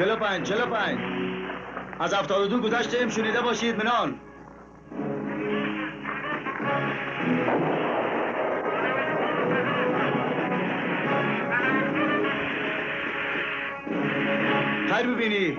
45 از 72 گذشتیم، شنیده باشید منال. خیر ببینی.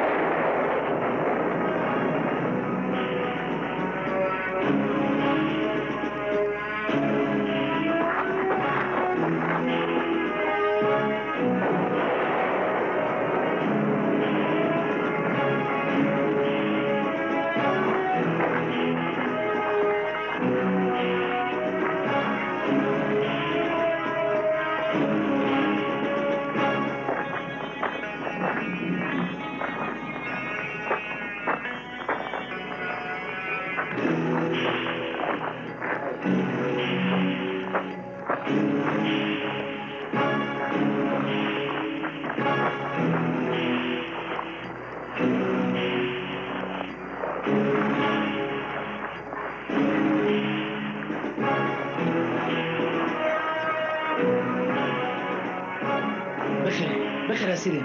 بخیر رسیدیم.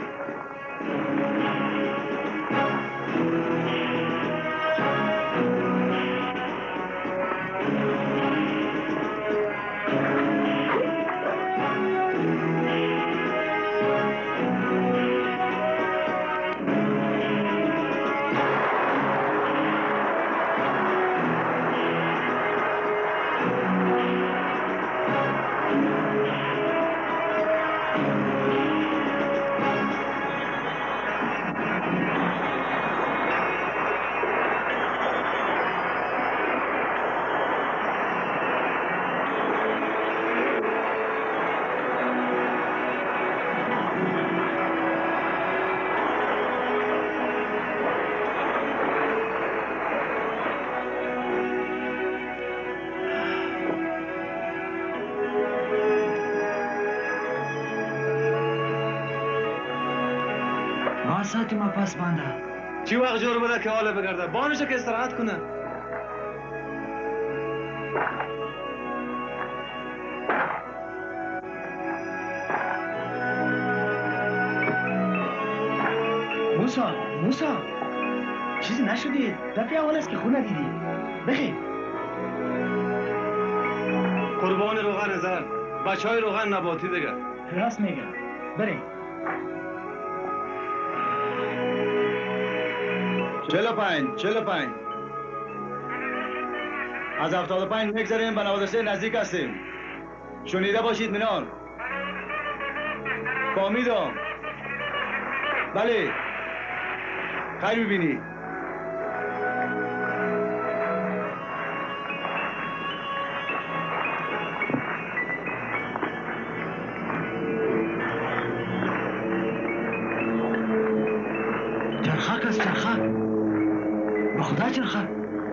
ساعتی ما پس بانده چی وقت جور بده که حالا بگرده بانشه که استراحت کنه. موسا چیزی نشدی؟ دفعه اول است که خونه دیدی. بخیر. قربان روغن زرد، بچه های روغن نباتی دیگه. راست میگم. بریم. 45 از 75 میگذاریم به 93 نزدیک هستیم. شنیده باشید منال. فهمیدم. بله. خیر ببینی. چرخک است چرخک. با خدا چرخک.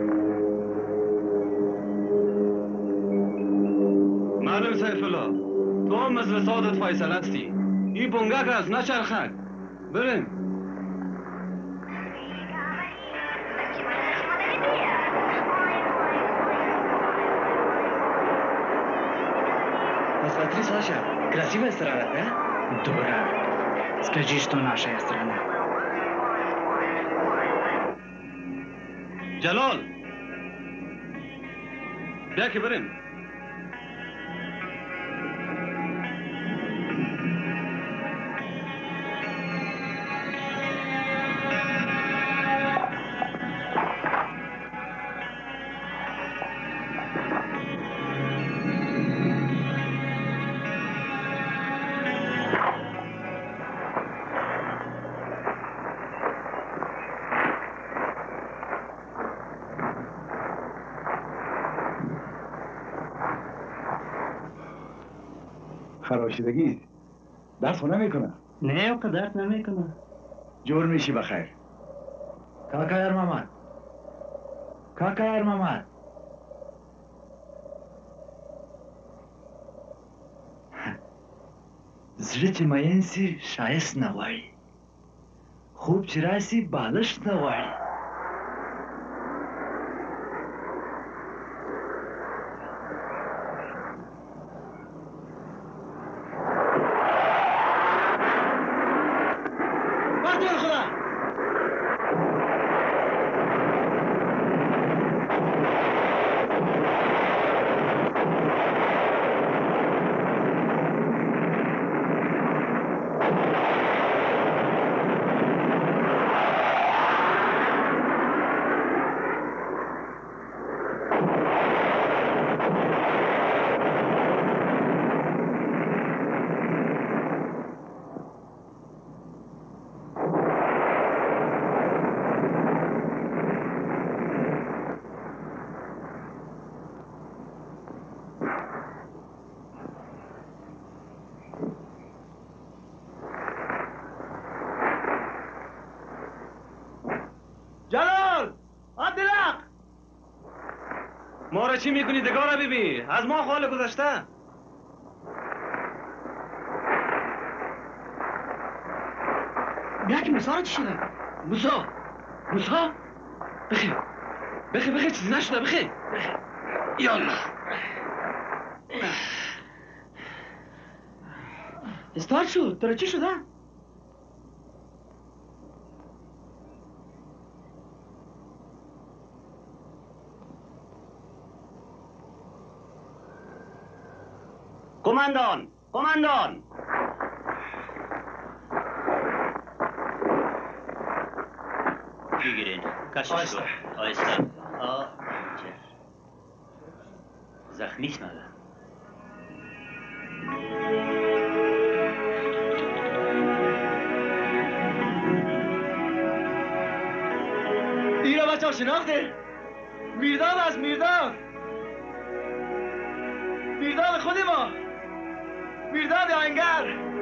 معلم سیف الله تو هم مثل سادت فیصل هستی. این بونگک است نه چرخک. بریم. Посмотри, Саша, красивая страна, да? Добре. Скажи, что наша страна. جلال بیا که بریم. خراشیدگی درس نمیکنه. نه اوقا درد نمیکنه. جور میشی بخیر. کاکا ارمامد. کاکا ارمامد. زرت ماینسی شایست نواری. خوب چراسی بالش نواری. وقتی ما را چی میکنی دگاه را بیبی؟ از ما حال گذشته. بیا که موسا را چی شده؟ موسا بخی چیزی نشده بخی یالا استارت شد. تو را چی شده؟ قماندان بگیرین کشش کن آیسته زخمیست مگه این را بچه ها شناخته؟ میرداد است میرداد خود ما میرداد آهنگر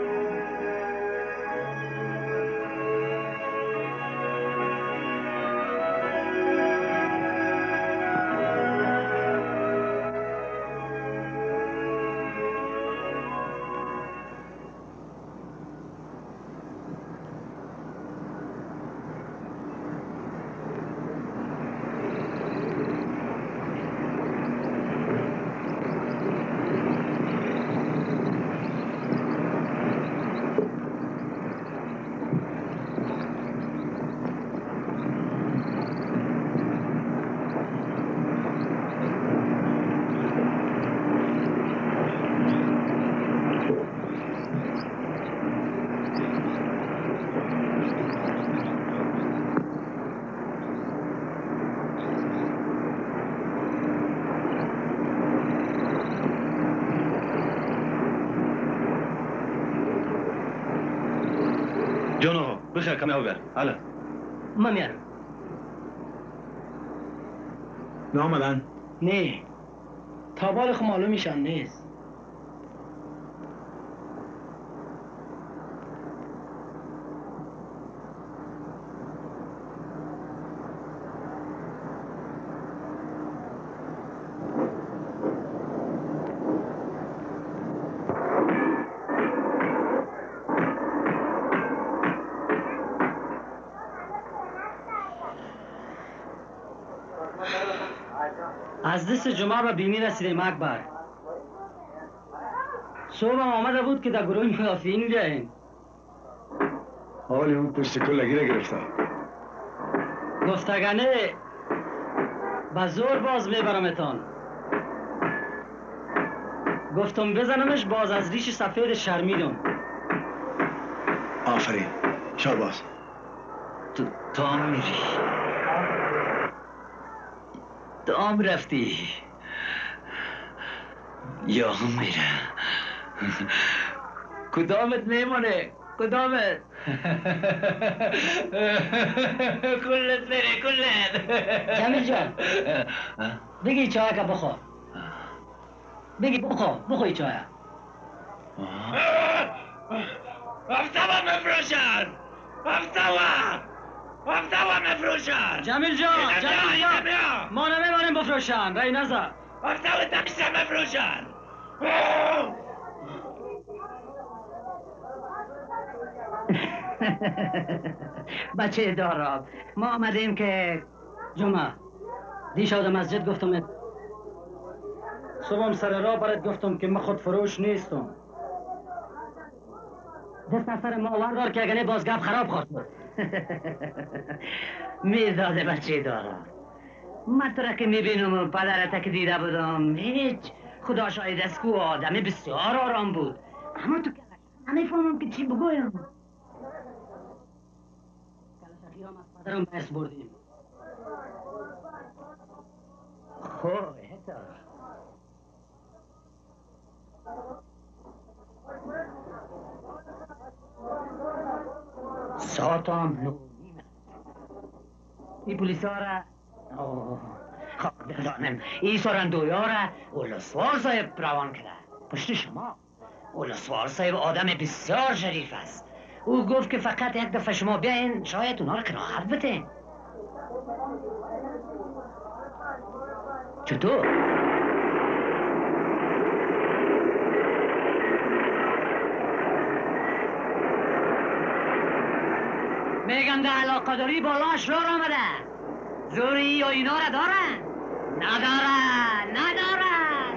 جانو بخیر کمی آب بیار حالا من میارم. نامدن نه تا بال خو معلومیشان نیست. از دست جمعه به بیمی رسیدیم اکبر. صبح هم آمده بود که در گروه مدافعین بیاییم. حالی اون پشت کلگی را گرفته. گفتگنه به زور باز میبرمتان. گفتم بزنمش باز از ریش سفید شرمیدم. آفرین شاباس. تو هم میری تو هم رفتی یا هم میره کدامت میمونه کدامت کلت میره کلت جمیل جان بگی چای که بخور. بگی بخوی چای. افتوا مفروشن افتوا مفروشن جمیل جان ما نمیباریم بفروشن رای نزد. افتوا تمیشه مفروشن بچه داراب ما آمدیم که جمعه دیش آدم مسجد گفتم صبحم سر راه برات گفتم که من خود فروش نیستم. دست از سر ما وردار که اگه باز گپ خراب خواست بود. میزاده بچه دارم من تو را که میبینم و پدرت که دیده بودم هیچ خدا شاید است که آدم بسیار آرام بود. اما تو که نمیفهمم که چی بگویم. کلشکی هم از پدرم بحث بردیم. خوب هتا ساعتم نو این پولیسا را خب بدانم این سرندویا را اولسوار صاحب روان کرده پشت شما. اولسوار صاحب آدم بسیار شریف است. او گفت که فقط یک دفعه شما بیاین شاید اونا را قناعت بدین. چطور؟ میگم ده علاقه داری بالاش راه آمده. زوری و اینا را دارن؟ ندارن.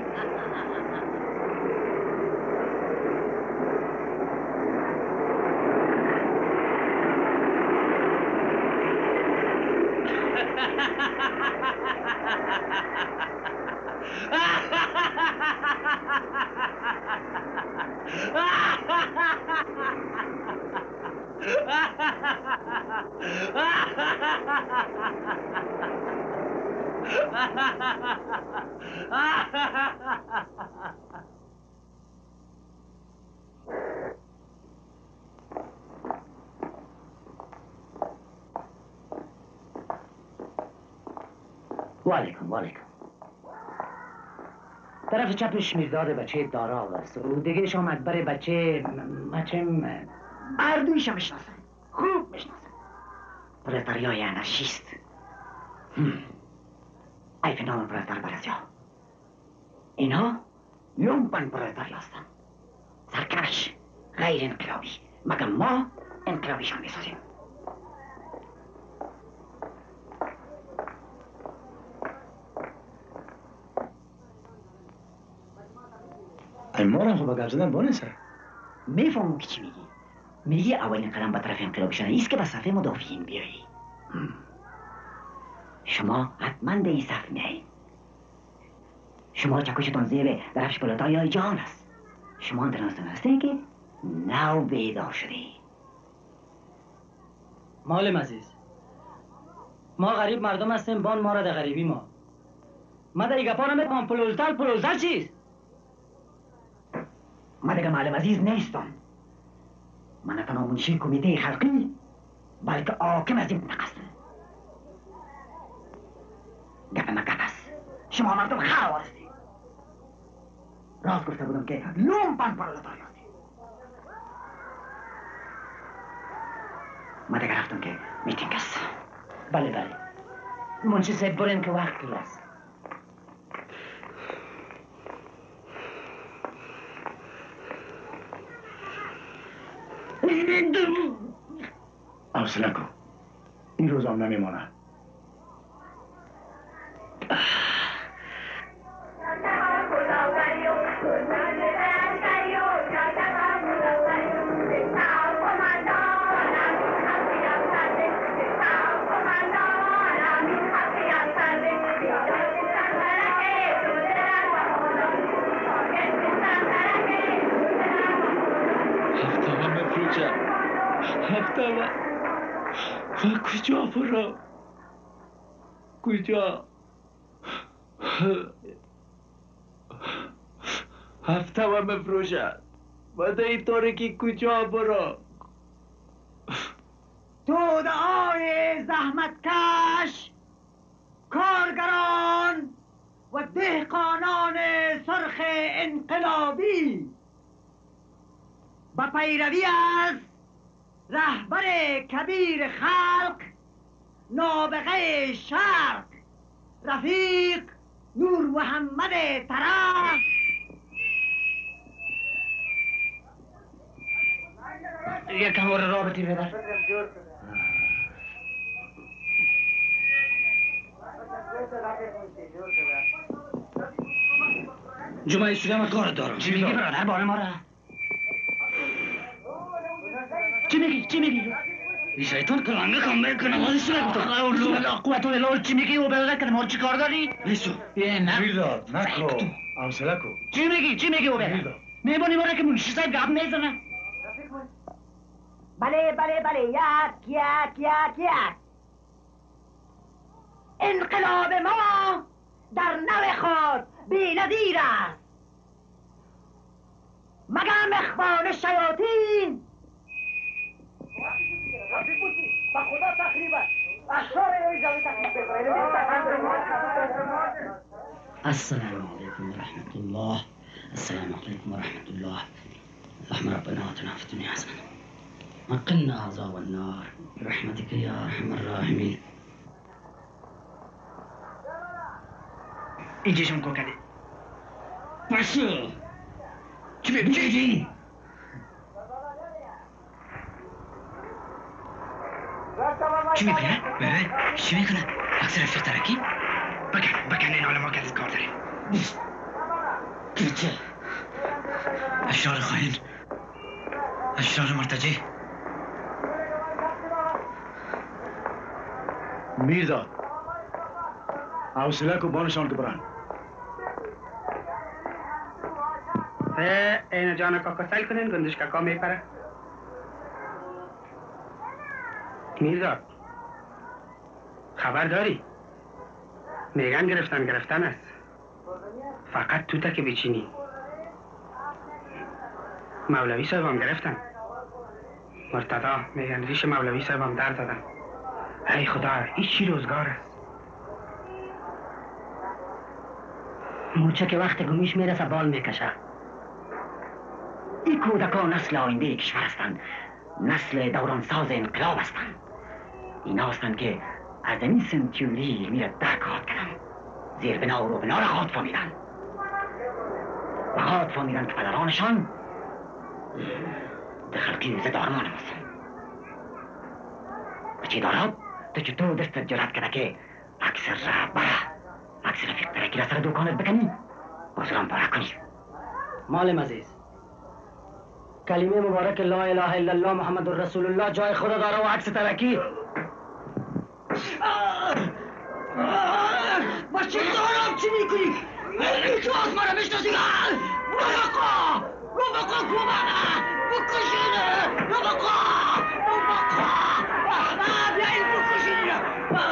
وعلیکم. طرف چپش میرداد بچه دارا است و دیگهش آمد برای بچه اردویش هم میشناسه، خوب میشناسه. پرولتاریای انارشیست. ایف نام پرولتار برزیا. اینا لومپن پرولتاری هستن، سرکش، غیر انقلابی. مگر ما انقلابیشان میسازیم. ما را خب گپ زدن بانه سر. میفهمم که چی میگی اولین قدم به طرف انقلابشان ایست که به صفحه مدافعین بیایی. شما حتما در این صف میایید. شما چکشتان زیر درفش پرولتاریای جهان است. شما انترناسیونال هستین که نو بیدار شده. معلم عزیز، ما غریب مردم هستیم، بان ما را در غریبی ما در این گپا نمیتونم. پلوزتر چیست؟ من دیگه معلم عزیز نیستم. من نه تنها منشی کمیته خلقی بلکه حاکم از این منطقه هستم. گپ من گپ است. شما مردم خوار هستید. راست گفته بودم که لومپن پرولتاری هستید. من دیگه رفتم که میتینگ است. بله منشی صاحب برین که وقت است. حوصله کن، این روز هم نمیمانه. کجا برو؟ کجا؟ هفته و مفروشد و در این تاریکی کجا برو؟ توده‌های زحمتکش، کارگران و دهقانان سرخ انقلابی با پیروی از رهبر کبیر خلق، نابغه شرق، رفیق نور محمد طرف، یکم رابطی بدر. جمعه سوری هم کار دارم. چی میگی برادر باره ما را؟ چی میگی؟ این شیطان کلانگه کام بکنه واسه چی نگفتم؟ قوت الله چی میگی و برادر که ما چی کار داری؟ نیستو بیرداد نکو، حوصله کن. چی میگی و برادر؟ میبونی باره که منشی صاحب گپ میزنه. بله یک. انقلاب ما در نوع خود بی‌نظیر است. مگر اخوان شیاطین با خدا تخریب است. اشرار ایجابی تخریب السلام علیکم و رحمت الله. السلام علیکم و رحمت الله. اللهم ربنا آتنا في الدنيا حسنة وقنا عذاب النار برحمتك يا ارحم الراحمين. اینجاشون کوکده باشه چی میگی؟ چی میکنه؟ چی میکنه؟ عکس رفیق ترکی؟ بکن این حال ما که از کار داریم چه؟ اشرار خائن اشرار مرتجع میرزا حوصله کو بانشان که برن اینو جان کاکا سل کنین گندش کاکا میپره میرزا خبر داری؟ میگن گرفتن است فقط تو که بچینی مولوی صاحب هم گرفتن مرتضا میگن ریش مولوی صاحب هم در زدن ای خدا هیچی روزگار است موچه که وقت گمیش میرسه بال میکشه این کودکان نسل آینده کشور هستند نسل دورانساز انقلاب هستند اینا هستند که از این سنتیوری میره درکات کنن زیر بنا و رو بنا را خود فهمیدن و خود فهمیدن که پدرانشان دخلقی ضد آرمان هستند و چی دارد تو چطور دست جرات کرده که عکس رفیق ترکی را سر دوکانت بکنی بازران پاره کنی معلم عزیز کلمه مبارک لا اله الا الله محمد رسول الله جای خدا داره و عکس ترکی با چه دارم چی میکنی؟ تو از مرا میشناسی رفقا کومانه بکشینه رفقا بیایید بکشینه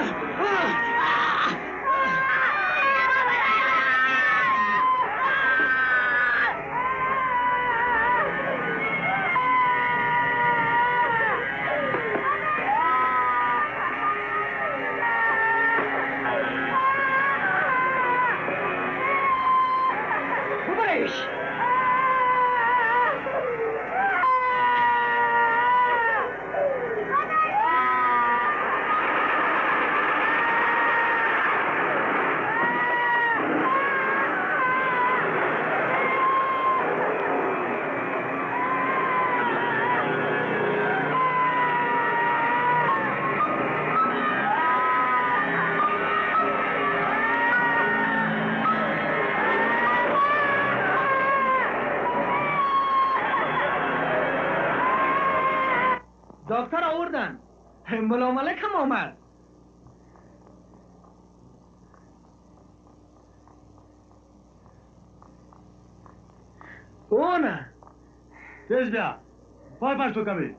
دکتر آوردن ملا ملک هم آمد او نه تیز بیا پای پاش تو کمی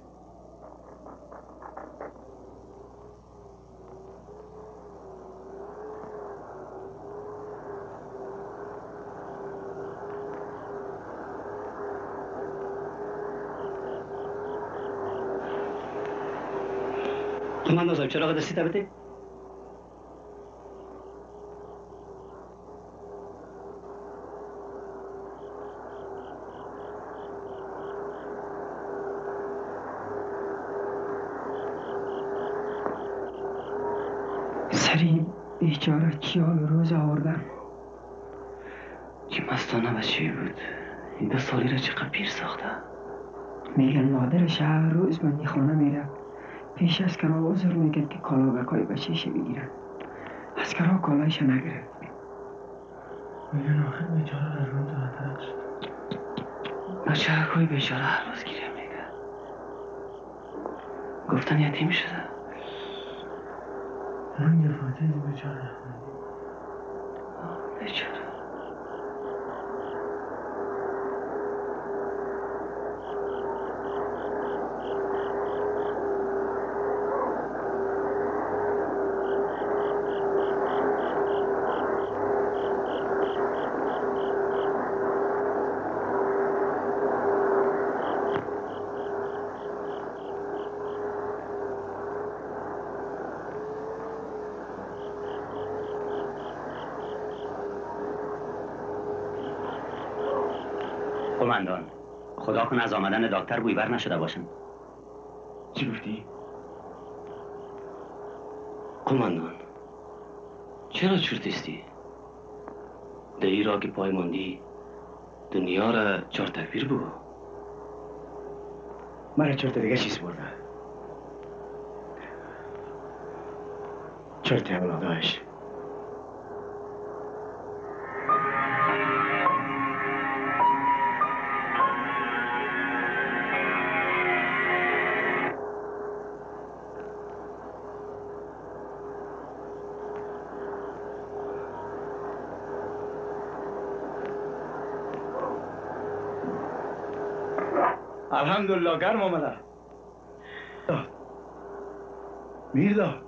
قماندان صاحب چراغ دستی تا بده سری بیچاره چی حال روز آوردن چه مستانه بچه بود این 2 سالی را چقدر پیر ساخته میگن مادرش هر روز بندی خانه میره پیش از کرا بازر میگن که کالا بکای بچهش بگیرن از کرا کالایش نگرفت میگن آخر بیچاره از روز آتش بچه کوی بیچاره هر روز گیره میگه گفتن یتیم شده من یه فاتحه بیچاره بیچاره قماندان خدا کنه از آمدن دکتر بویبر نشده باشن چی گفتی؟ قماندان چرا چرتیستی؟ در این را که پای ماندی دنیا را چهار تکبیر بگو. مرا چهار تا دیگه چیز برده. چهار تا اولاداش. الحمدلله گرم آمده. میرداد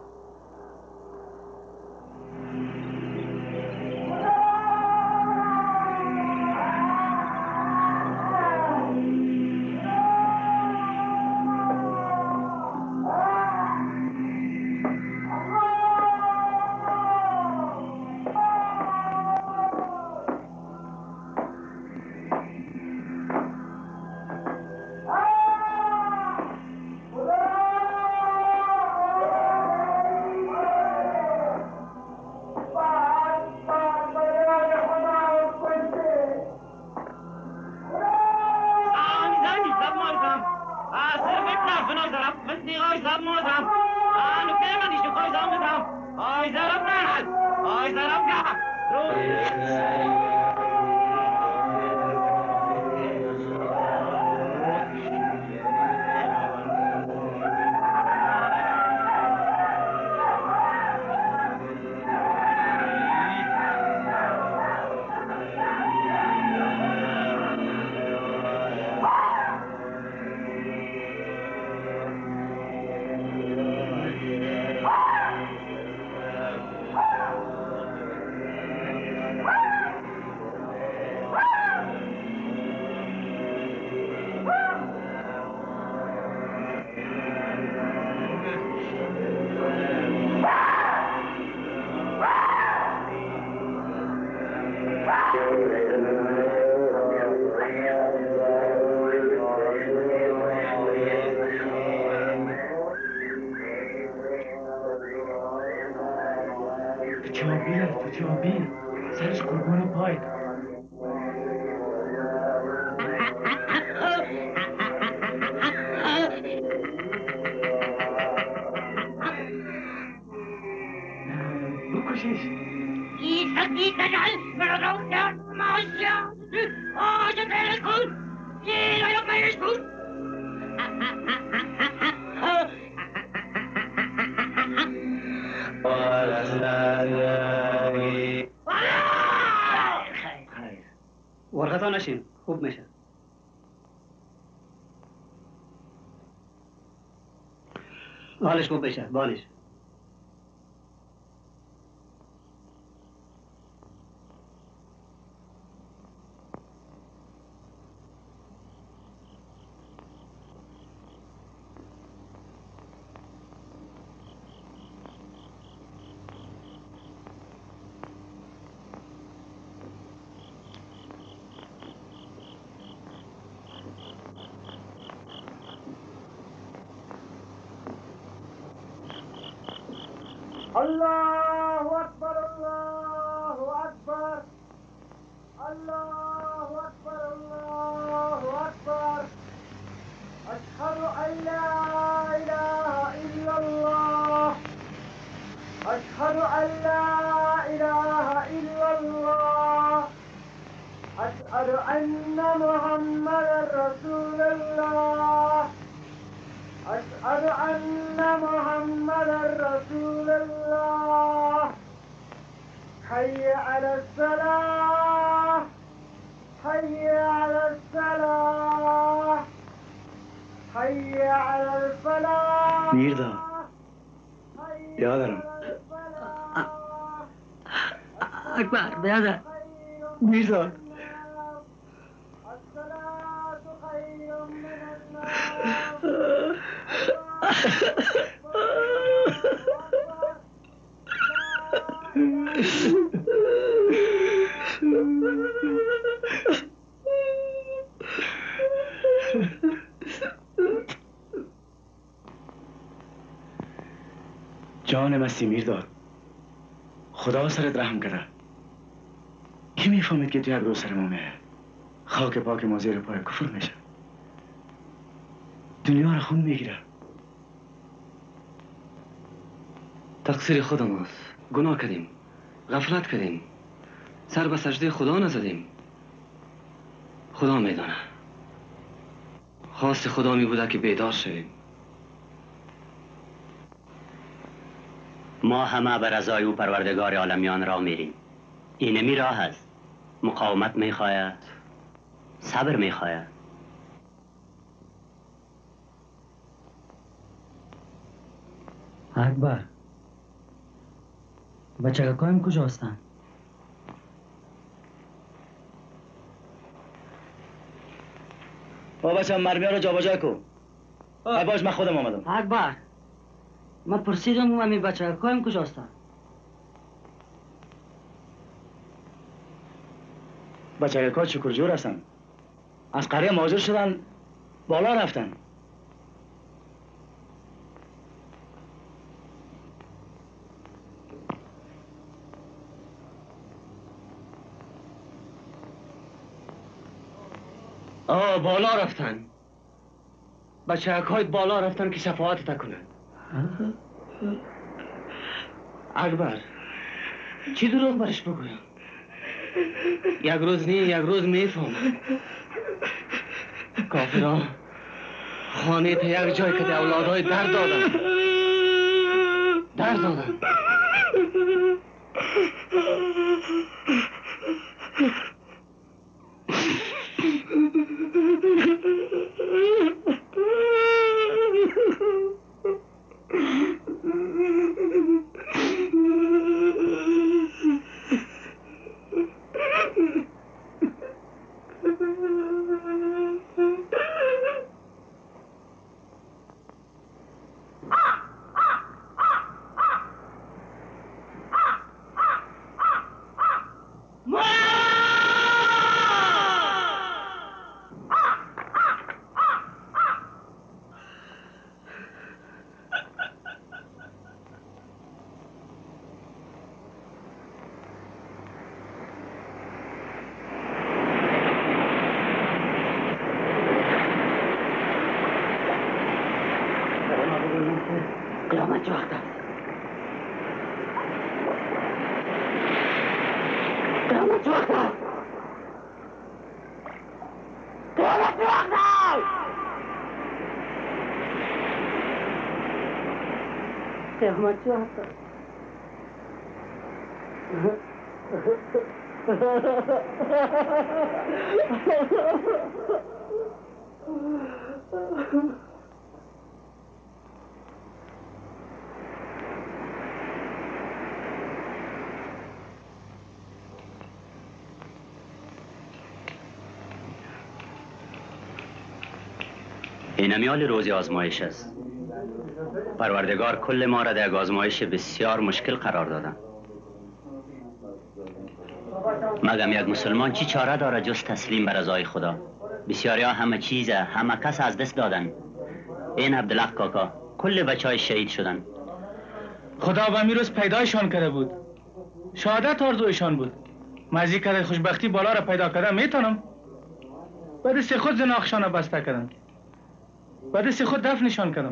جابی سرش قربان پایت. بکشش. ورقتا نشین خوب میشه. حالش خوب بشه بالش. الله أكبر الله أكبر الله أكبر الله أكبر أشهد أن لا إله إلا الله أشهد أن لا إله إلا الله أشهد أن محمدا رسول الله أشهد أن محمدا رسول الله حي على الصلاة حي على الصلاة حي على الفلاح. میرداد بیادرم. اکبر بیادر. میرداد الصلاة خير من النوم. جان مستی میرداد خدا سرت رحم کرده. کی میفهمید که تو یک روز سر ما میه خاک پاک ما زیر پای کفر میشه دنیا رو خون میگیره تقصیر خود ماست گناه کردیم غفلت کردیم سر به سجده خدا نزدیم خدا میدانه خواست خدا می بوده که بیدار شویم ما همه به رضای او پروردگار عالمیان را میریم اینمی راه است مقاومت میخواید صبر میخواید اکبر بچه کایم کجا هستن؟ با بچه مرمی ها رو جا بجا کن ای باش من خودم آمدم اکبر من پرسیدم امی بچه کایم کجا هستن؟ بچه کار چکر جور هستن از قریه مهاجر شدن بالا رفتن بالا رفتن بچه های بالا رفتن که شفاعت تکنن اکبر چی دروغ برش بگویم یک روز نی یک روز میفهم کافران خانه تا یک جای که ده اولادهای درد دادن قیامت وقت است قیامت وقت است قیامت وقت است قیامت وقت است این امیال روزی آزمایش است پروردگار کل ما را در یک آزمایش بسیار مشکل قرار دادن مگم یک مسلمان چی چاره داره جز تسلیم به رضای خدا بسیاری ها همه چیز همه کس از دست دادن این عبدالحق کاکا کل بچه های شهید شدن خدا به میروز پیدایشان کرده بود شهادت آرزویشان بود مزی کرده خوشبختی بالا را پیدا کردن میتونم به دست خود زناخشان را بسته کردم به دست خود دفنشان کردم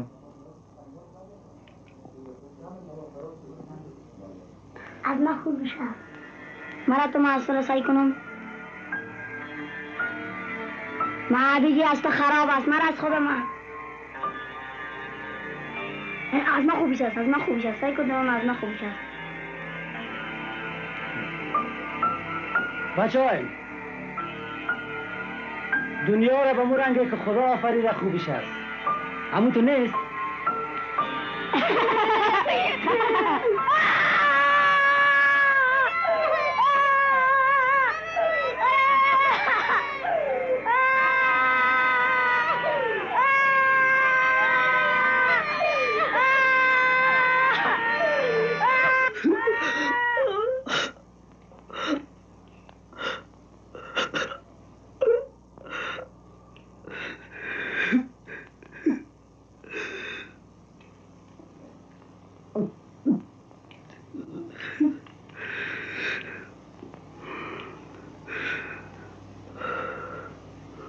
از من خوب بشه مرا تو محصول سعی کنم من بگی از تو خراب است مرا از خودم از من خوب بشه از من خوب بشه سعی کنم از من خوب بشه بچه های دنیا را به مو رنگه که خدا آفریده خوبش است همون تو نیست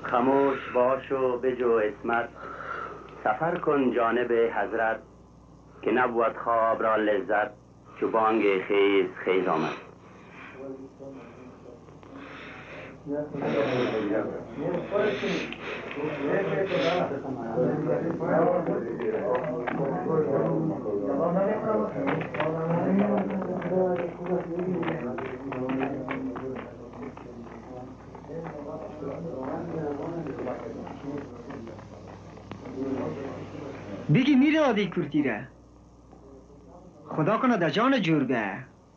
خموش باش و بجو اسمت، سفر کن جانب حضرت، که نبود خواب را لذت، چو بانگ خیز خیز آمد. بگی میره آدی کرتیره خدا کنه در جان جور به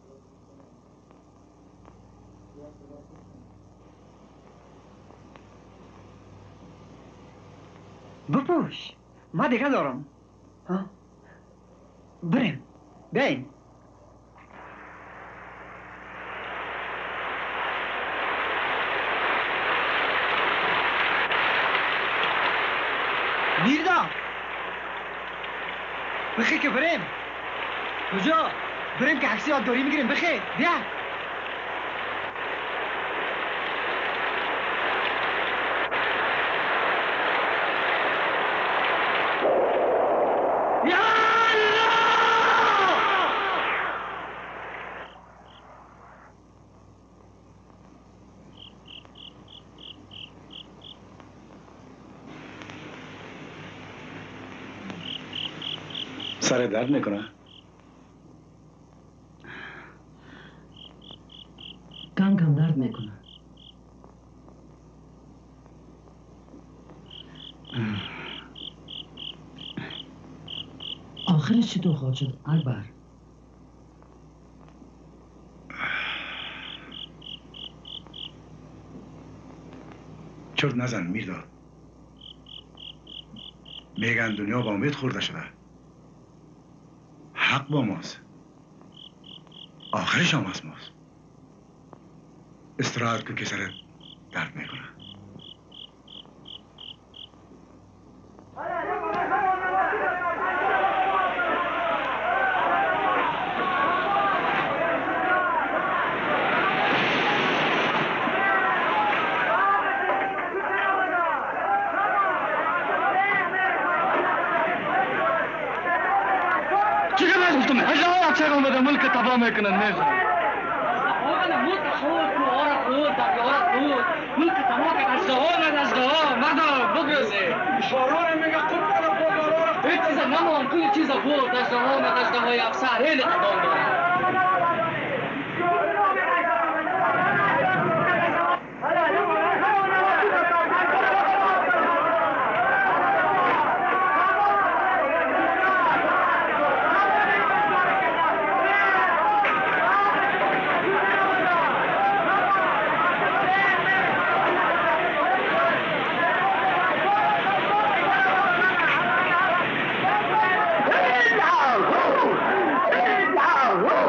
بپوش ما دیگه دارم بریم بین میردا بخی که بریم کجا؟ بریم که عکسی آداری میگیریم بخی بیا سر درد میکنه؟ کم کم درد میکنه. آخرش چطور خواهد شد اکبر؟ چرت نزن میرداد. میگن دنیا با امید خورده شده. حق با ماست. آخرش هم از ماست. استراحت کن که سرت درد میکنه. ملک تباه میکنن میخوام ملک تباه که دزدها مردا بگروزه شوران میگه خوب کنه بازارا هیچ چیز نمان کل چیز بود دزدهای افسر هیلی قدام دارن Hey!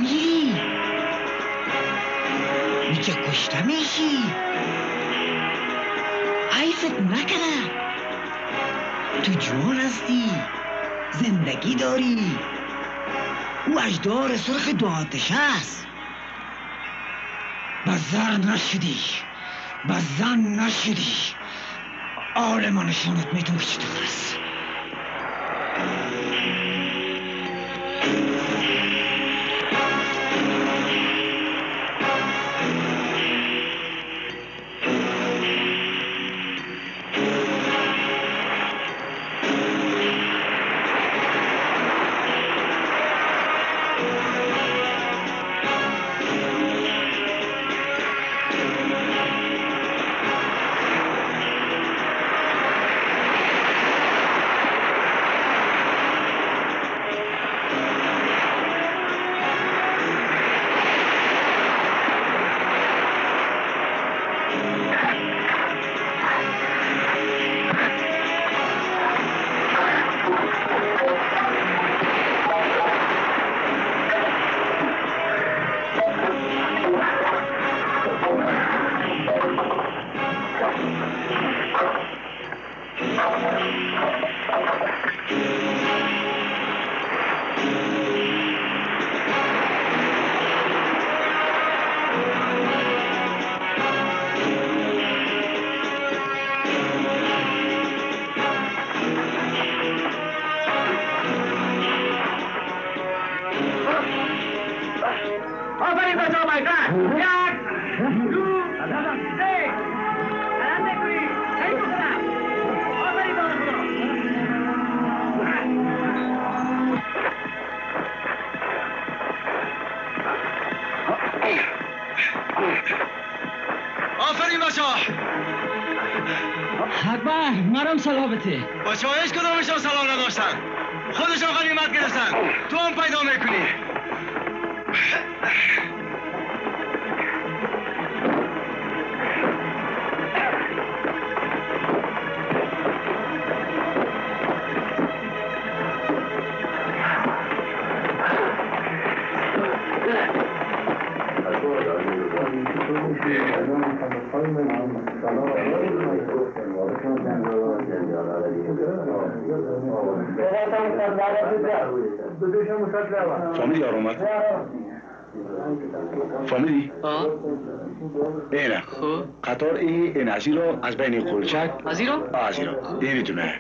میری؟ میگه کشته میشی؟ حیفت نکنه؟ تو جوان هستی، زندگی داری. او اجدار سرخ دو آتش است. بزر نشدی، بزن نشدی. عالم نشانت میتون که چطور است. اکبر مرم سلامته. بچه ها هیچ کدامشان سلام نداشتن. خودشان غنیمت گرفتن. تو هم پیدا میکنی. فامیلی یار اومد. فامیلی؟ اینه قطار این ازی رو از بین قلچک ازی رو؟ ازی رو این میتونه.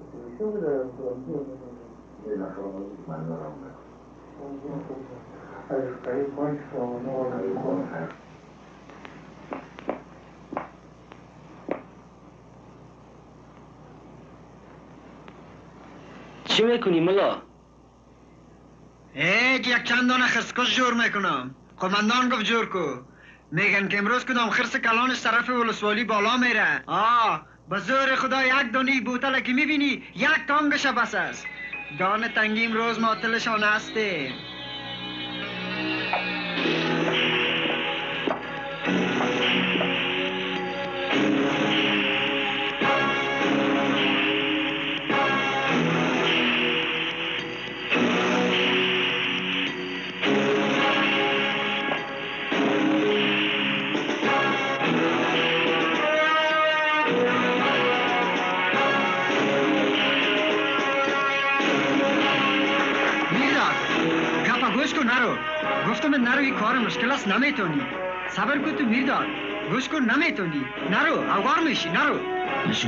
چی میکنی ملا؟ یک چند دانه خرسکش جور میکنم. قماندان گفت جور کو. میگن که امروز کدام خرس کلانش طرف ولسوالی بالا میره. به زور خدا یک دانی بوتل که میبینی یک تانگش بس است. دانه تنگیم روز معطلشان هسته. گوش کن نرو. گفتم نرو این کار مشکل است نمیتونی. صبر کن تو میرداد. گوش کن نمیتونی. نرو اوار میشی نرو. نشو.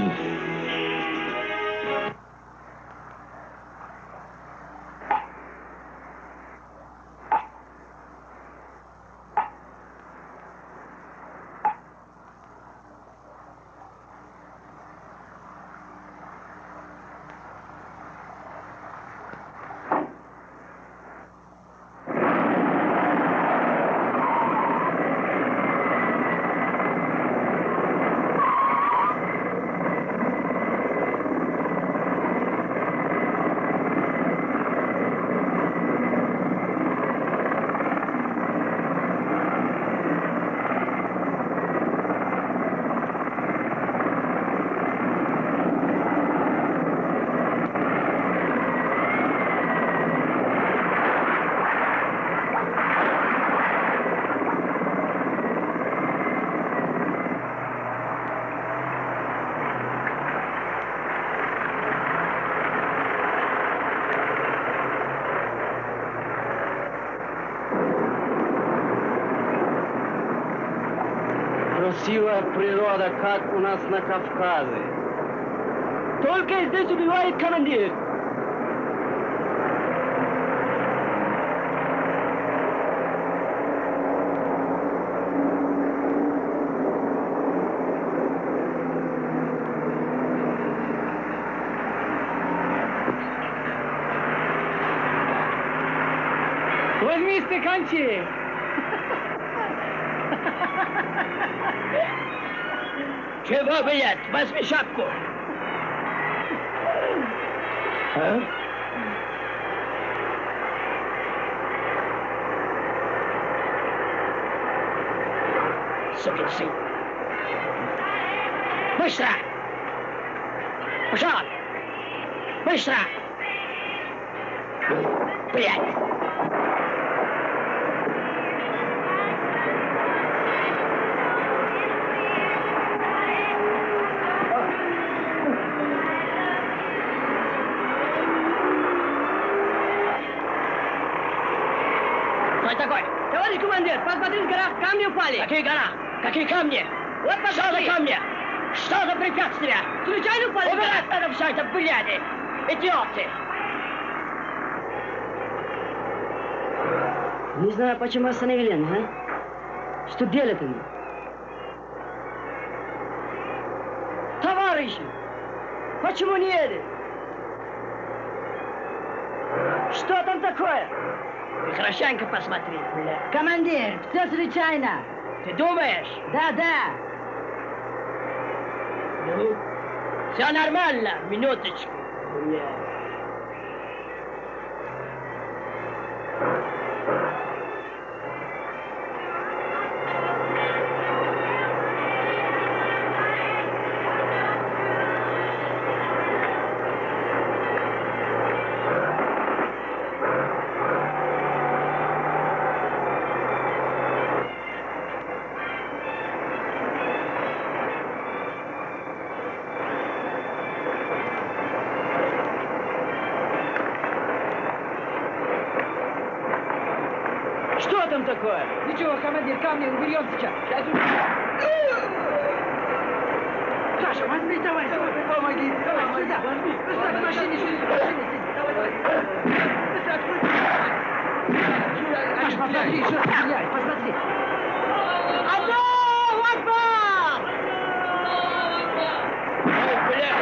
Красивая природа, как у нас на Кавказе. Только здесь убивает командир. Возьми стаканчик. Чего, блядь? Возьми шапку. А? Сукин сын. Быстро! Пошел! Быстро! Блядь! Товарищ командир, посмотрите, в горах камни упали. Какие гора? Какие камни? Вот посмотри. Что за камни? Что за препятствия? Случайно упали? Убирать надо все это, бляди! Идиоты! Не знаю, почему остановили, а? Что делать они? Товарищи! Почему не едет? Что там такое? Ты хорошенько посмотри, бля. Командир, все случайно. Ты думаешь? Да, да. Ну, все нормально. Минуточку. Бля. Что там такое? Ничего, командир, камни уберем сейчас. Саша, возьми, давай, помоги. Давай, сюда. Возьми. Быстро к машине, сиди, давай. Быстро открой. Саша, посмотри, что стреляет, посмотри. Аллаху Акбар! Ой, блядь!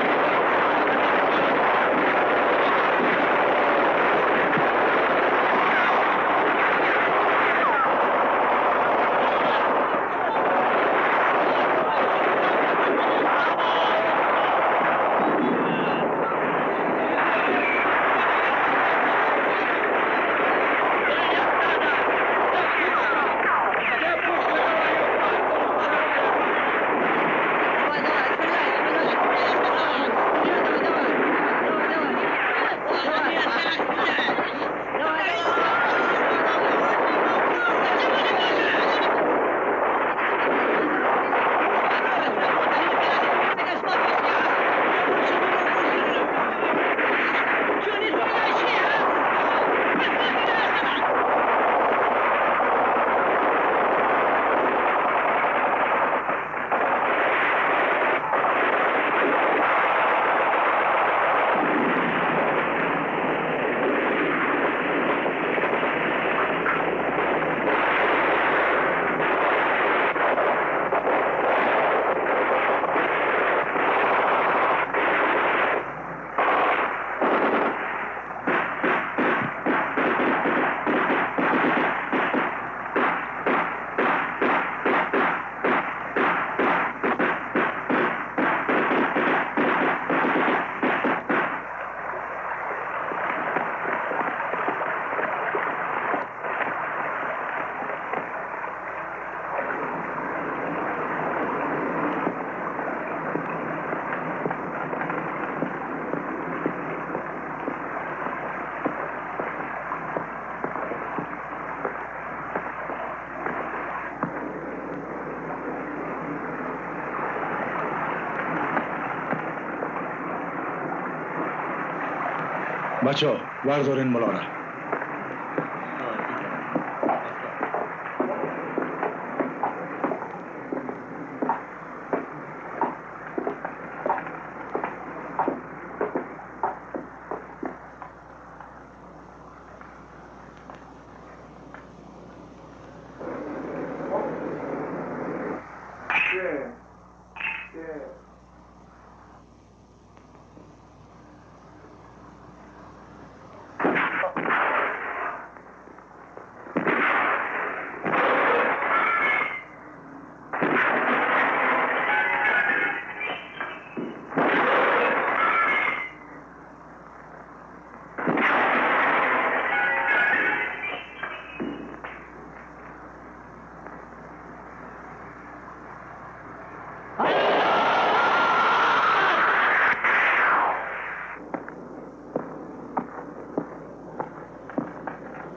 بچه وردارین ملاره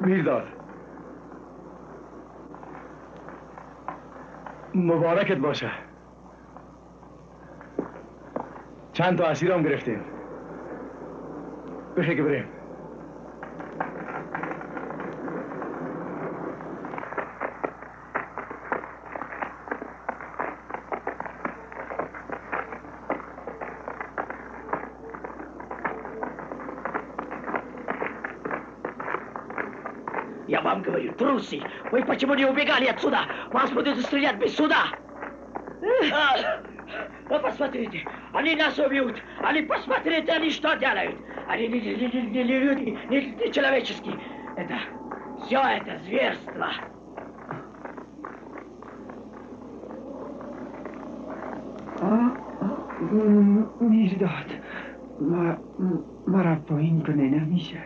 میرداد مبارکت باشه. چند تا اسیر هم گرفتیم. بخیر که بریم. Я вам говорю, трусы. Вы почему не убегали отсюда? Вас будут стрелять без суда. Ну, посмотрите, они нас убьют. Они, посмотрите, они что делают. Они не люди, не человеческие. Это, все это зверство. میرداد مرا پایین کنه نمیشه.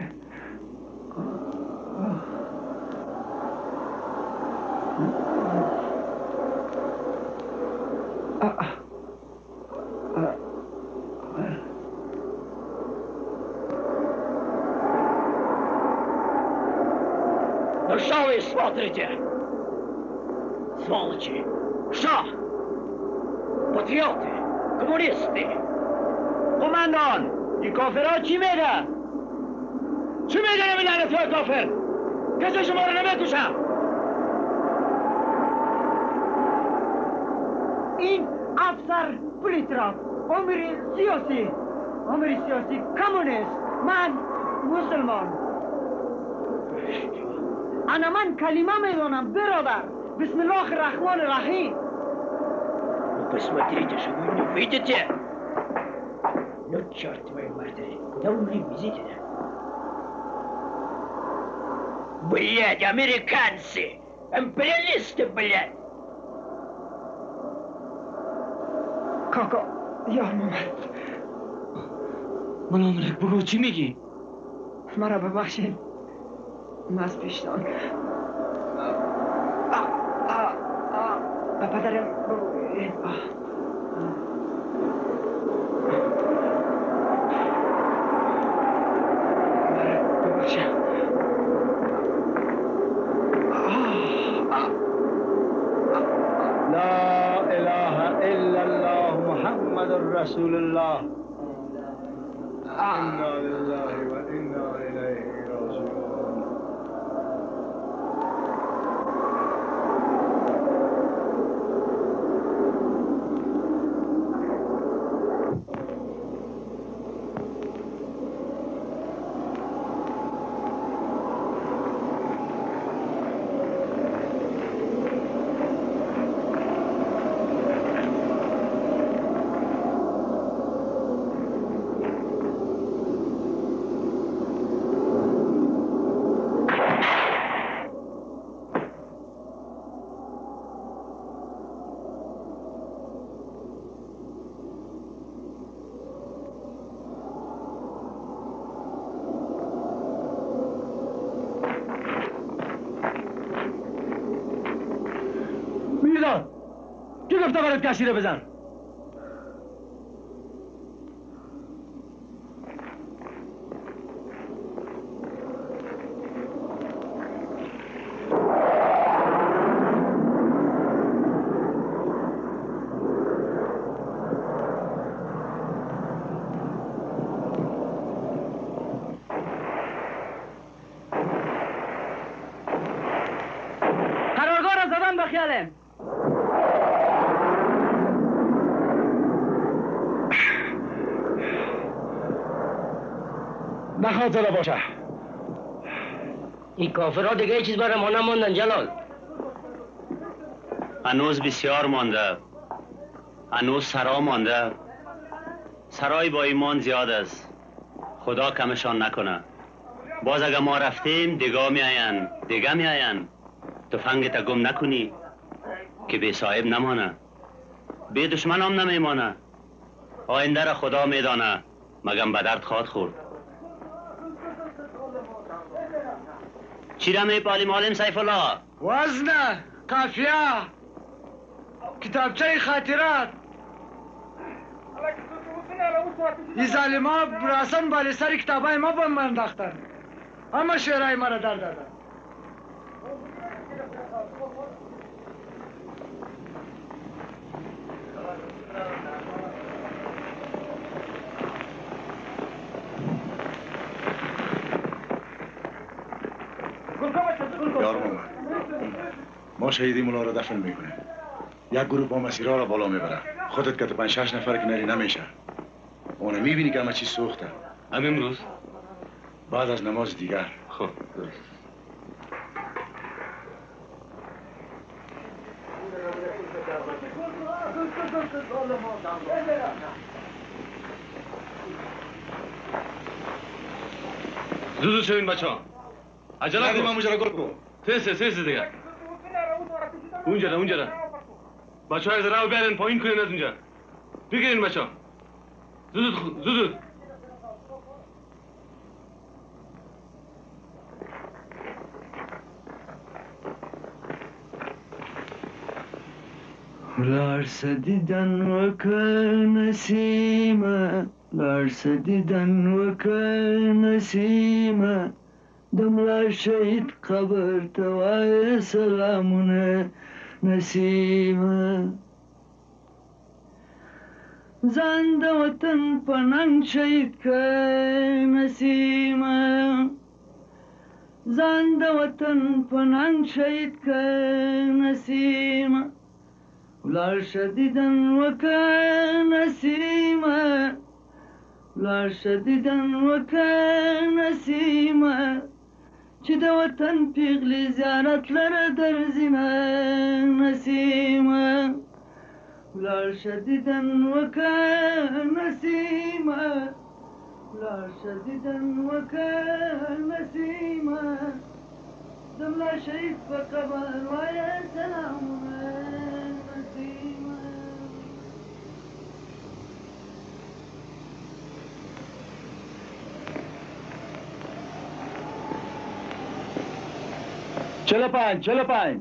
Ну что вы смотрите? Сволочи! Что? Патриоты! Коммунисты! قماندان! این کافرها چی میگه؟ چی میگه نمیدن توی کافر؟ کسی شما رو نمیکشم! این افسر پلیتراف عمر سیاسی کمونیست من مسلمان انا من کلمه میدونم برادر بسم الله الرحمن الرحیم. Посмотрите, что вы не видите. Ну, черт твою матери, куда вы мне везите-то? Блядь, американцы! Империалисты, блядь! کاکا یار محمد ملامرک بگو چی میگی؟ مرا ببخشید مست پیشتان پدرم رسول الله انا لله و انا الیه راجعون. میرداد کی گفته برات کشتی رو بزن؟ قرارگاه را زدن به خیالم. نخاطره باشه. این کافرها دیگه هیچ چیز برای ما نماندن جلال. هنوز بسیار مانده. هنوز سرا مانده. سرای با ایمان زیاد است. خدا کمشان نکنه. باز اگه ما رفتیم دیگه میاین. دیگه میاین. تفنگت گم نکنی که بی صاحب نمانه. بی دشمن هم نمیمانه. آینده را خدا میدانه. مگم به درد خواهد خورد. چی را میپالی معلم سیف الله؟ وزنه قافیه کتابچه خاطرات این ظالما براسن بالی سر کتابای ما بم انداختن. اما شعرهای ما را در دادن. ما شهیدی مولا را دفن میکنیم. یک گروه با مسیرها را بالا میبره. خودت که 5-6 نفر که نری نمیشه. اونه میبینی که همه چی سوخته. امروز بعد از نماز دیگر. خب درست. زود شوین بچه ها. عجله کن. من اونجا را گل کن. تیز دیگه. اونجا. بچه های ذره رو بیارین پایین کنین از اونجا. بگیرین بچه ها. زود. لارس دیدن وکر نسیمه لارس دیدن وکر نسیمه دملا شهید قبر توای سلامونه نسیمه زند وطن پننگ شهید که نسیمه زند وطن پننگ شهید که نسیمه لارش دیدن وکر نسیمه لارش دیدن وکر نسیمه چی د وطن پیغلی زیارت لره در زینه نسیمه لارش دیدن وکر نسیمه لارش دیدن وکر نسیمه دملا شهید په قبر وایه سلامونه چلو پنج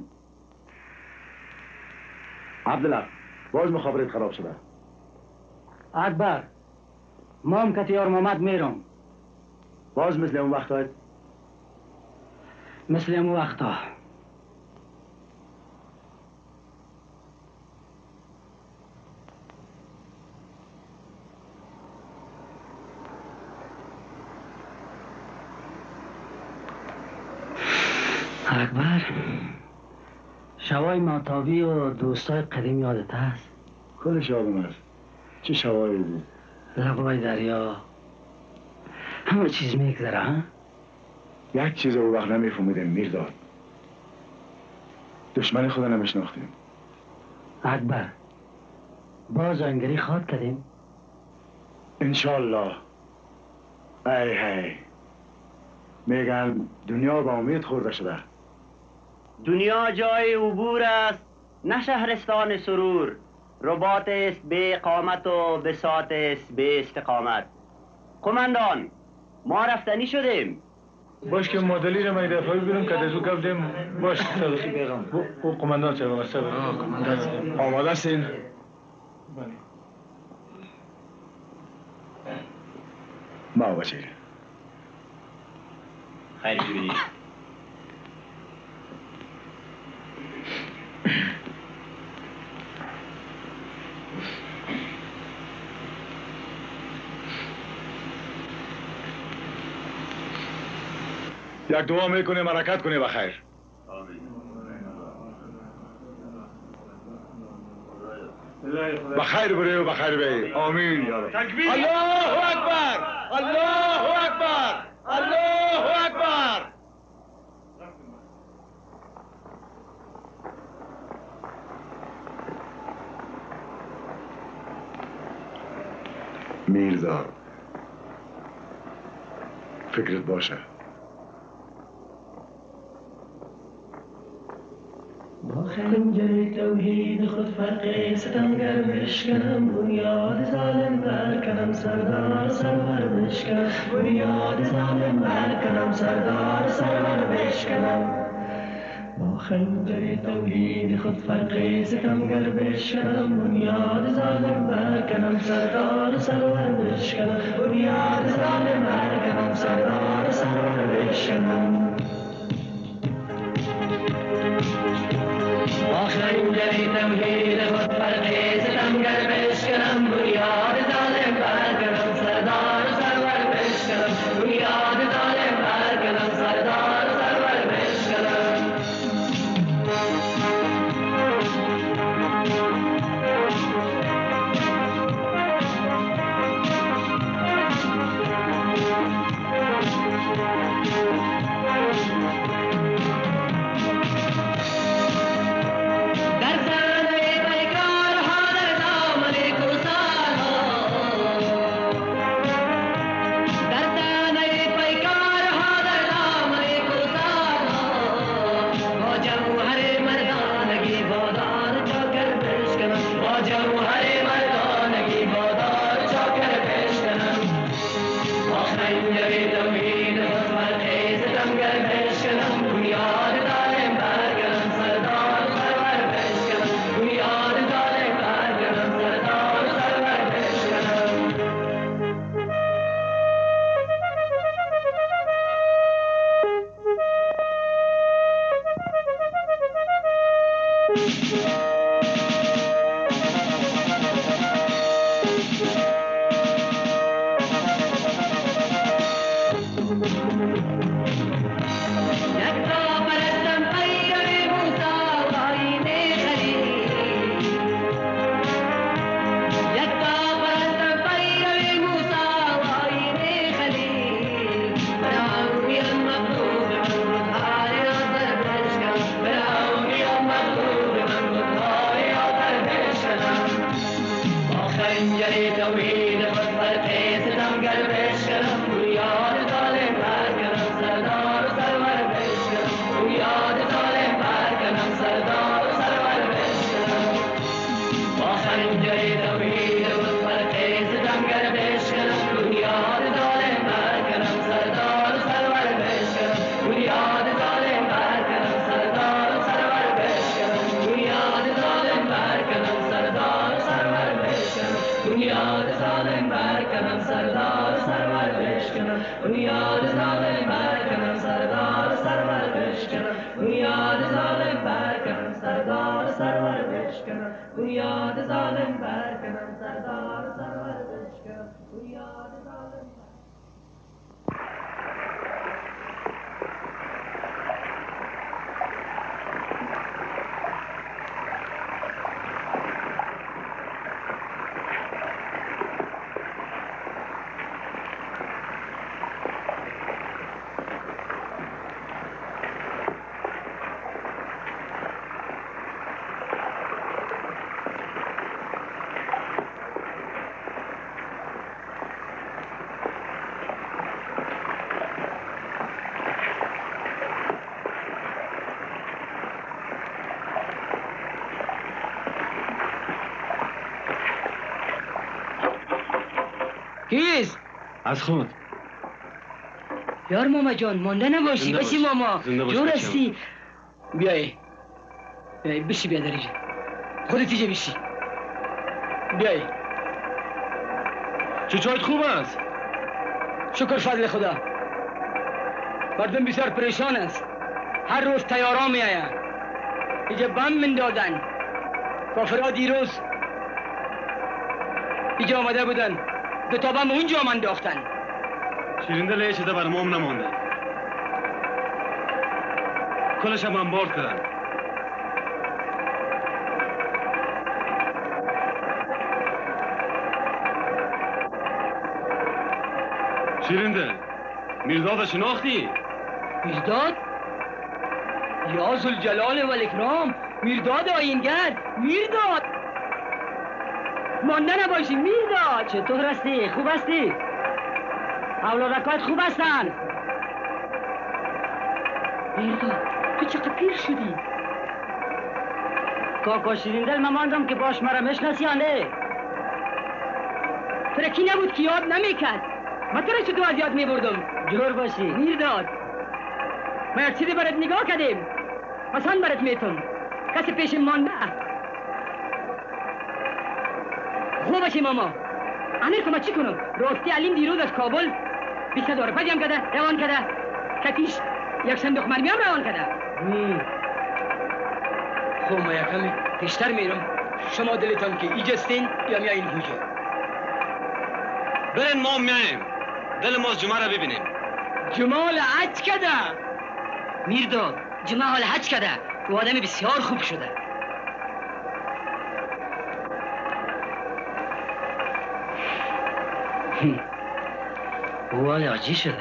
عبدالله باز مخابرت خراب شده. اکبر ما هم که تیار محمد میرم. باز مثل اون وقت مثل اون وقتا اکبر شوای ماتاوی و دوستای قدیم یادت هست؟ خودش یادم هست. چه شوایی بود؟ لبای دریا همه چیز میگذره ها؟ یک چیز او وقت نمیفهمیدیم میرداد. دشمن خدا نمیشناختیم. اکبر باز انگری خواد کردیم؟ انشالله. ای میگن دنیا با امید خورده شده. دنیا جای عبور است نه شهرستان سرور. رباط است به اقامت و بساط است به استقامت. قماندان ما رفتنی شدیم. باش که مدلی رو من دفعه ببینم که دزو گفت دیم باش صدقی بیرم او قماندان صاحب مستقل قماندان آماده هستین؟ ما بچه خیلی جونی یک دعا میکنیم حرکت کنیم بخیر. بخیر بری و بخیر بی. آمین یا رب. الله اکبر الله اکبر الله اکبر. میرزا فکرت باشه. با خنجر توحید خود فرق ستمگر بشکنم بنیاد ظالم برکنم سردار سرور بشکنم بنیاد ظالم برکنم سردار سرور بشکنم با خنجر توحید خود فرق ستمگر بشکنم بنیاد ظالم برکنم سردار سرور بشکنم بنیاد ظالم برکنم سردار سرور بشکنم با خنجر توحید خود فرق ستمگر بشکنم بنیاد ظالم برکنم سردار سرور بشکنم بنیاد ظالم برکنم سردار سرور بشکنم جوهر مردانگی بادار چاکر بشکنم با خنجر توحید خود برخیز دمگر بشکنم بنیاد ظالم برگرم سردار سرور بشکنم بنیاد ظالم برگرم سردار سرور بشکنم کیست؟ از خود یار ماما جان مانده نباشی بشی ماما جور هستی بیایی بشی بیا در اینجا خودت اینجا بشی بیایی چه جایت خوب است؟ شکر فضل خدا مردم بسیار پریشان است هر روز تیارا می آید اینجا بم من دادن کافرها دیروز اینجا آمده بودن دو تا بم اونجا من انداختن شیرینده یه چیزه بر مام نمانده کلش هم انبارد کردن شیرینده میرداد شناختی؟ میرداد؟ یا ذوالجلال و الاکرام میرداد آیینگر میرداد مانده نباشی میرداد چطور هستی؟ خوب هستی؟ اولادکات خوب هستن؟ میرداد تو چقدر پیر شدی؟ کاکا شیریندل مماندم که باش مرا مشناسی یا نه؟ ترکی نبود که یاد نمیکرد من تو را چطور از یاد میبردم جور باشی میرداد ما یک چیزی برات نگاه کردیم پسند برات میتون کسی پیش مانده خوب باشی ماما امیر کما چی کنم راستی علیم دیروز از کابل 20,000 روپیه جمع کرده روان کرده کتیش یک صندوق مرمی هم روان کرده خب ما یکمی پیشتر میرم شما دلتان که ایجستین یا میایین هوجه برین ما میاییم دل ما جمعه را ببینیم جمال حج کرده میرداد جمال حج کرده او آدم بسیار خوب شده او آجی شده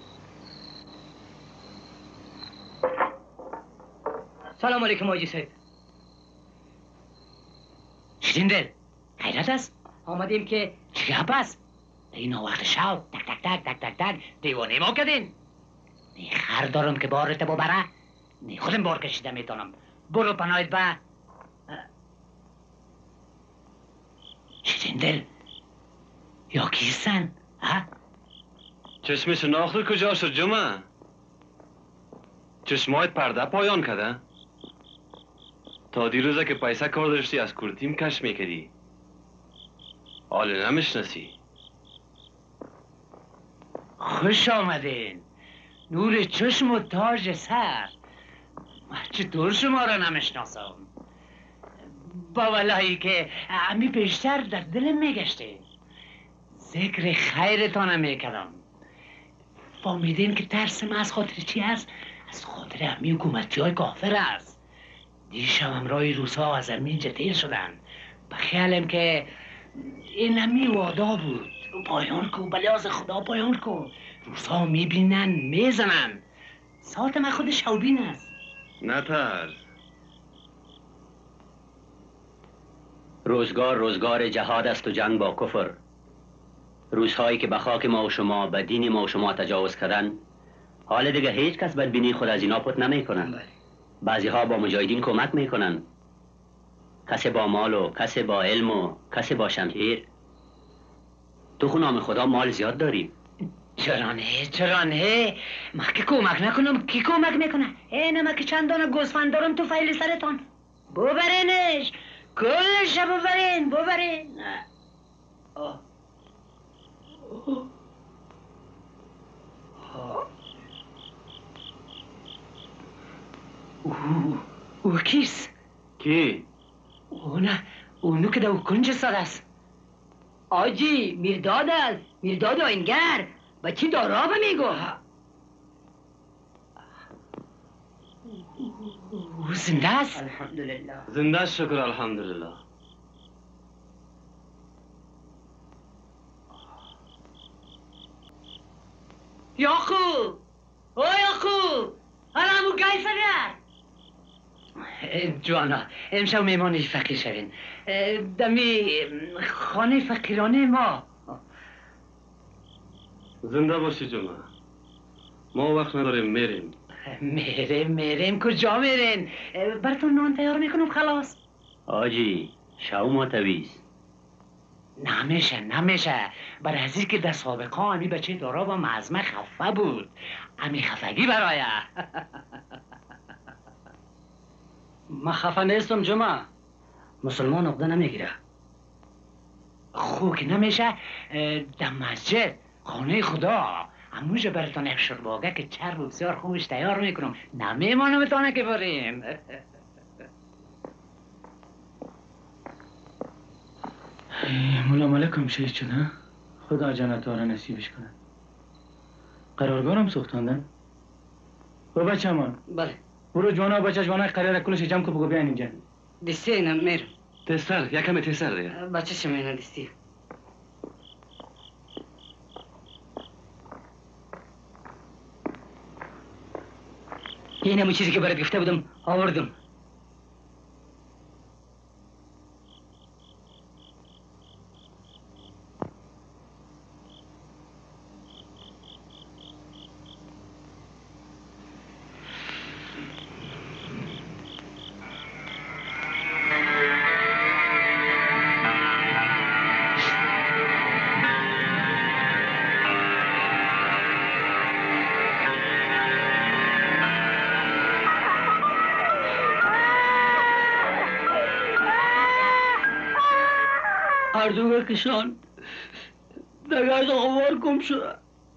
سلام علیکم حاجی صاحب چی دل؟ خیرت است؟ آمدیم که چی گپ است؟ این وقت شب تک تک تک تک تک تک دیوانه ما کردین. نی خر دارم که بارت ببره؟ نی خودم بار کشیده میتونم. برو پناهید به چی دل؟ یا کیستن؟ ها؟ چشم شناخت کجا شد جمعه؟ چشمایت پرده پایان کده؟ تا دیروزه که پیسه کار داشتی از کورتیم کش میکردی. حال نمیشناسی. خوش آمدین. نور چشم و تاج سر. چطور شما را نمیشناسم؟ با ولایی که امی بیشتر در دلم میگشته. ذکر خیرتان میکردم. فهمیدین که ترسم از خاطر چی است؟ از خاطر امی حکومتی های کافر است. دیشب همراه روسا از اینجا تیر شدن. به خیالم که این امی وادا بود. پایان کن بلیاز خدا پایان کن. روسا میبینن میزنن. ساعت من خود شوبین است. نترس. روزگار جهاد است و جنگ با کفر. روزهایی که به خاک ما و شما به دین ما و شما تجاوز کردن، حال دیگه هیچ کس بدبینی خود از اینا پت نمی کنن. بعضی ها با مجاهدین کمک میکنن، کسی با مال و کسی با علم و کسی با شمشیر. تو خو نام خدا مال زیاد داری. چرانه ما که کمک نکنم کی کمک میکنه؟ اینه که چند دانه گوسفند دارم تو فیل سرتان. ببرینش کلش ببرین. او کیست؟ کی؟ اونو که در کنج سر است. آجی میرداد است. میرداد آینگر. با چی دارابه میگو؟ او زنده است؟ الحمدلله. زنده شکر الحمدلله. یاخو حالا گای سریع. جوانا امشب میمانی فقیر شوین. دمی خانه فقیرانه ما. زنده باشی جمعه. ما وقت نداریم میریم کجا میرین؟ براتون نان تیار میکنم خلاص. آجی شو تویز. نمیشه. برای ازی که در سابقه امی بچه دارا با مزمه خفه بود. امی خفگی برایه. من خفه نیستم جمعه. مسلمان عقده نمیگیره. خوب که نمیشه در مسجد خانه خدا اموجه براتون یک شرباگه که چرب و بسیار خوبش تیار میکنم. نمیمانم تانه که برین. مولا علیکم شهید شده. خدا جنت را نصیبش کنه. قرارگارم سوختاندن. و بچه من بله. برو جوانا بچه جوانا قرار کلش جمع که بگو بیان اینجا. دسته اینم میر. تستر یکم تستر دیگه. بچه شمینه دستی. این همون چیزی که برات گفته بودم آوردم. اردوگه کشان دگرد غوار گم شده.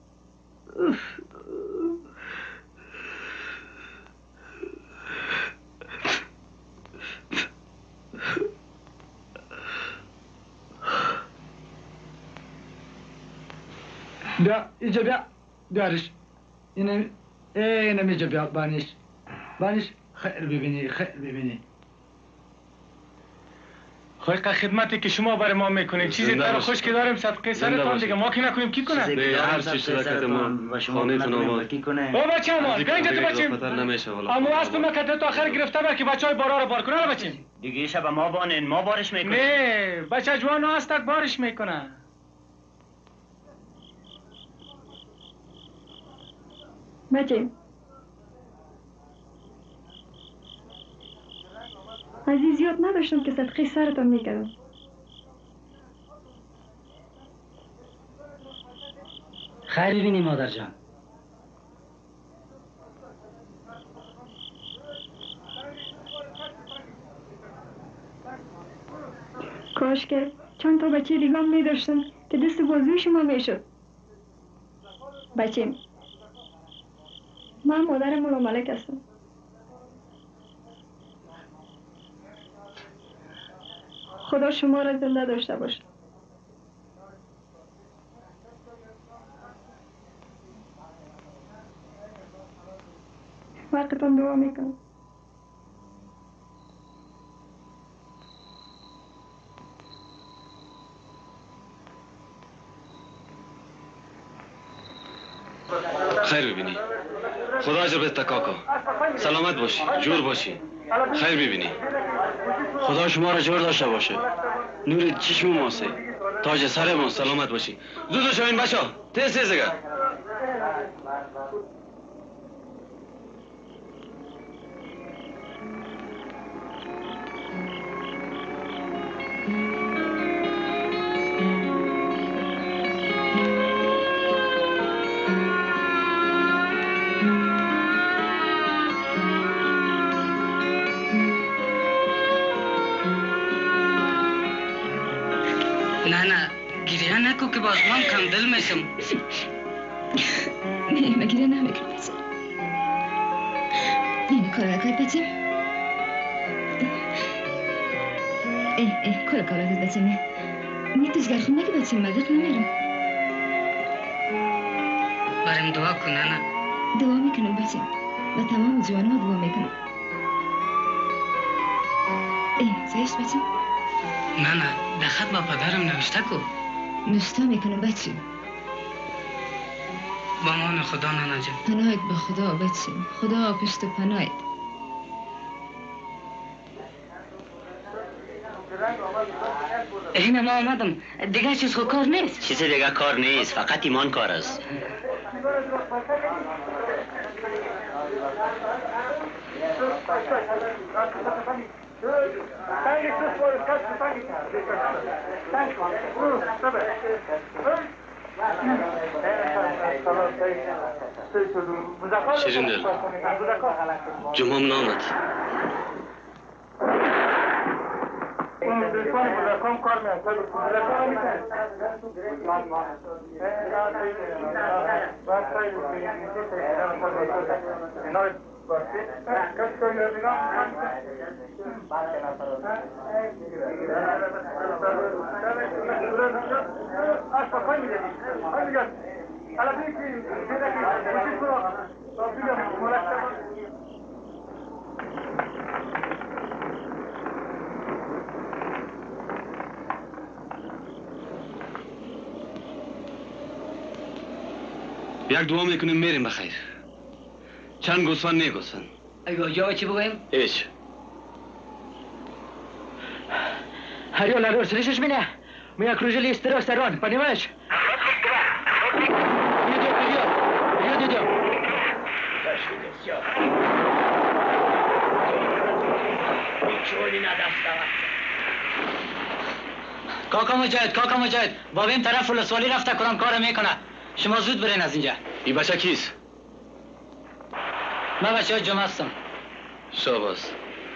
بیا اینجا بیا. بیارش. اینم اینجا بیا. بانش خیر ببینی. خواهی خدمتی که شما برای ما میکنید چیزی در خوش که داریم صدقه سرتان دیگه ما که نکنیم کی کنه؟ هر چی صدقت ما خانه تون آمد او بچه اما گنج تو بچیم اما اسب مکت تا آخر گرفته بر که بچه های بارا رو بار کنه بچیم دیگه شب ما بانین ما بارش میکنیم نه بچه جوان هستک بارش میکنه بچه عزیز یاد نداشتم که صدقه سرتان میکردم خیر ببینی مادر جان کاش که چند تا بچه دیگه هم میداشتم که دست بازوی شما میشد بچه من مادر مولا ملک هستم خدا شما را زنده داشته باشه وقتتان دعا میکنم خیر ببینی خدا اجر بده کاکا سلامت باشی جور باشی خیر ببینی خدا شما را جور داشته باشه نور چشم ماسه تاج سر ما سلامت باشی زود شوین بچه ها تیز تیز دیگه که باز من کم دل میشم نه مگیره نمیکنم بچه این کار کرد بچه کار کرد بچه نه تشگر خون نگه بچه مدد نمیرم بریم دعا کن نه دعا میکنم بچه و تمام جوان ها دعا میکنم زیشت بچه نه در خط با پدرم نوشته کو نشتا میکنم بچه با مان خدا نانا جان پناهت به خدا بچه خدا پشت و پناهت اینه ما آمدم دیگه چیز خود کار نیست چیز دیگه کار نیست فقط ایمان کار است شیرین دل جمعم نامد یک دعا میکنیم میریم بخیر چند گوسفند نه گوسفند یا چی بگویم؟ هیچ هریو لادور سریشش مینه می окружили с трех сторон, понимаешь? Идем. Ничего не надо оставаться. کاکا مجاهد با این طرف ولسوالی رفته کنم کار میکنه شما زود برین از اینجا این بچه کیست؟ من بچه های جمعه هستم شاباس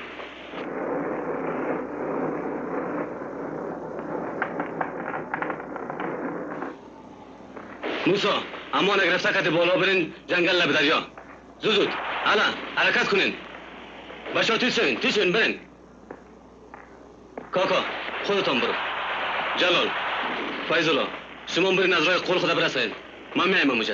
موسا اما نگرفته کت بالا برین جنگل لب دریا زود الان حرکت کنین بچه ها تیز شوین برین کاکا خودتان برو جلال فیضالله شما برین از راه قول خدا برسید من میایم اونجا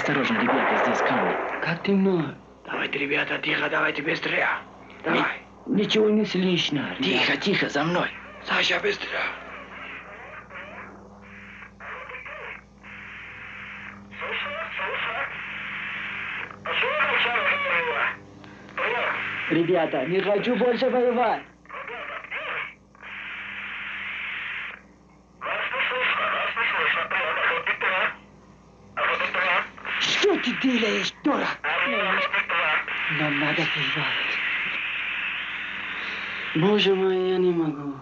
осторожно, ребята, здесь камни. Как темно. Давайте, ребята, тихо, давайте быстрее. Давай. Ничего не слышно. Тихо, тихо, за мной. Саша, быстро. Ребята, не хочу больше воевать. Что ты делаешь, дурак? Нам надо воевать. Боже мой, я не могу.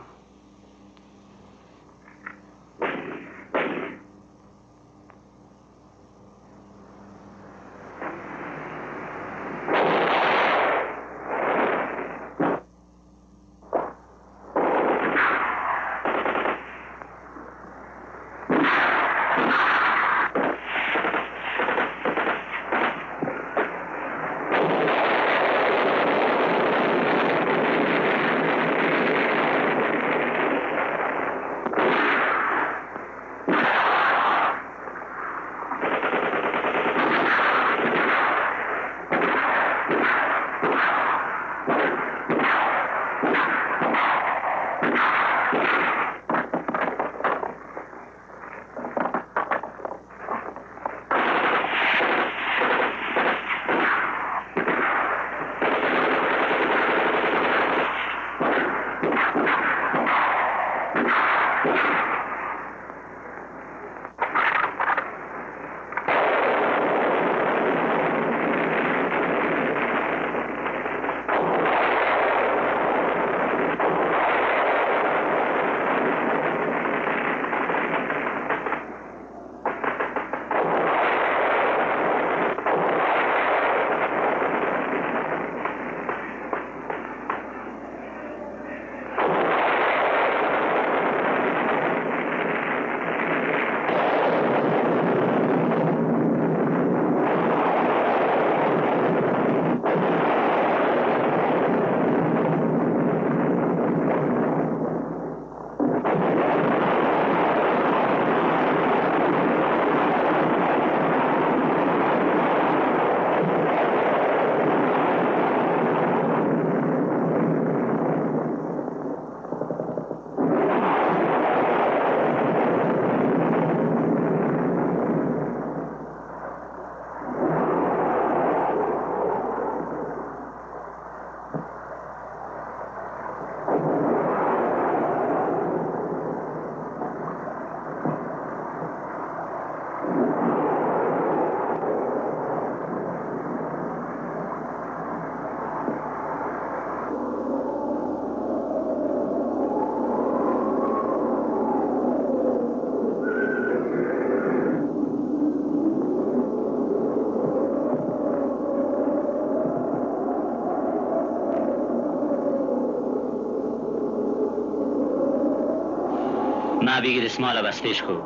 نه بگیر اسمالا بستش کو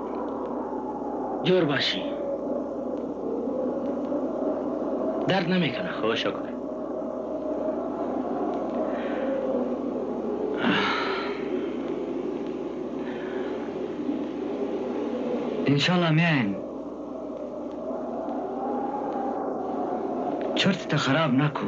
جور باشی درد نمیکنه خوشو کن انشالله میایم چرت خراب نکو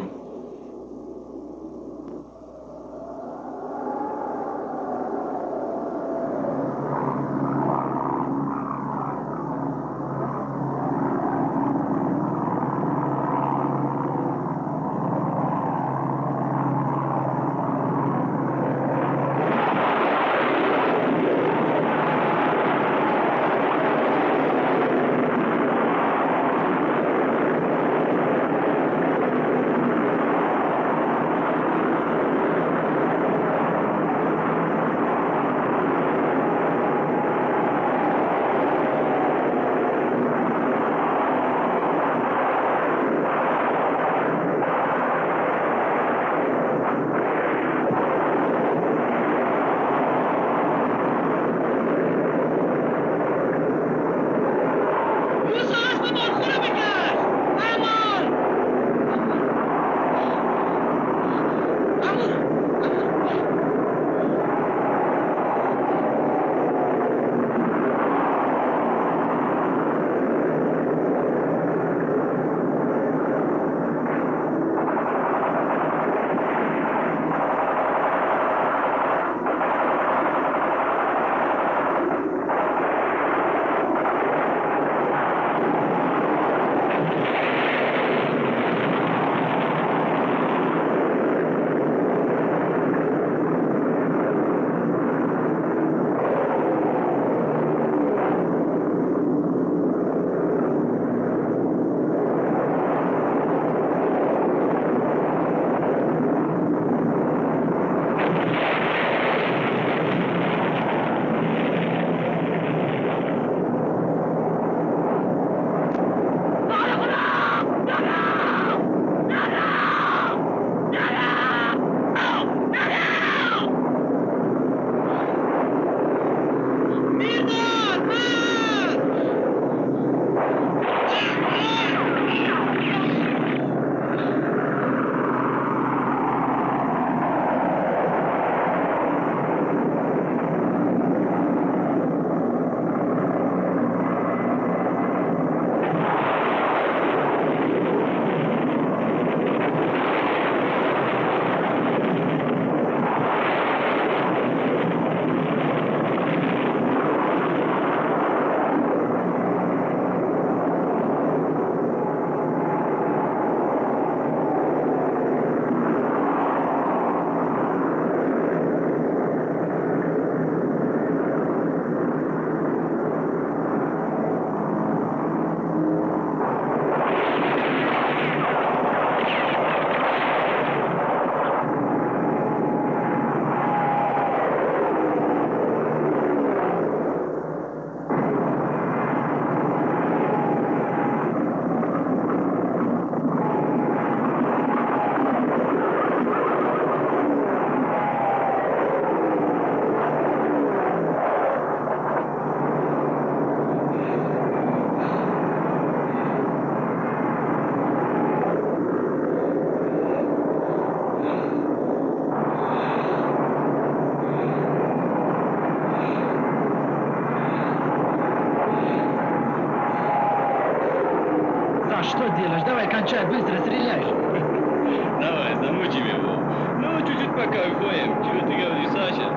Чай быстро стреляешь. Давай, замучим его. Ну, чуть-чуть пока уходим. Чего ты говоришь, Саша?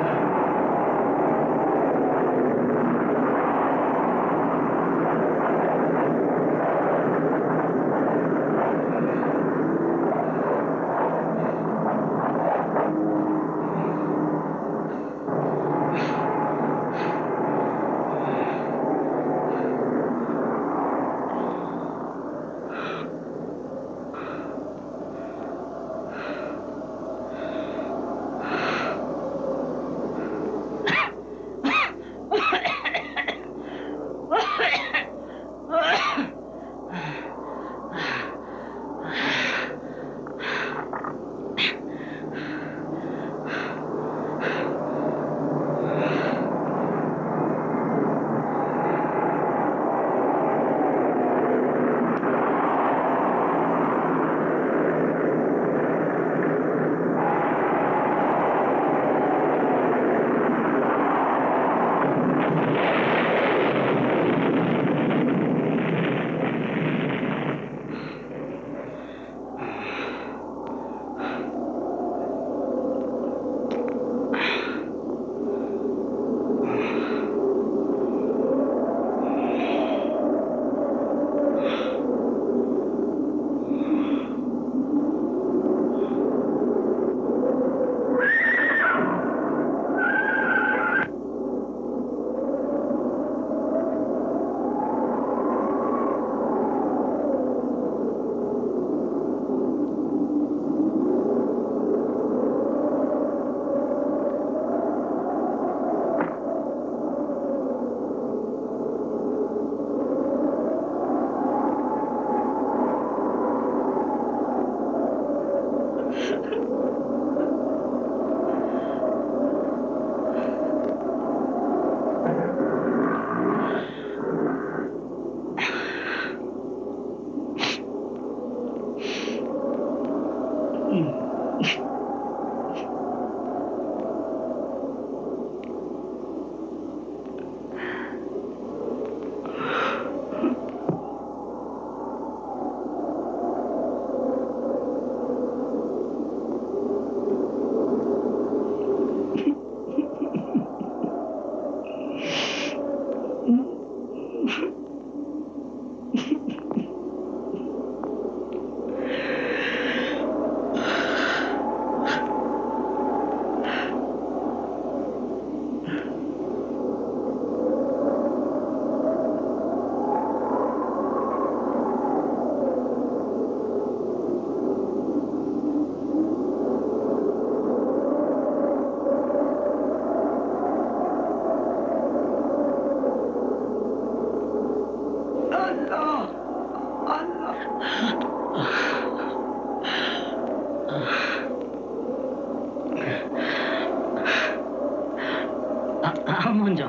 منجا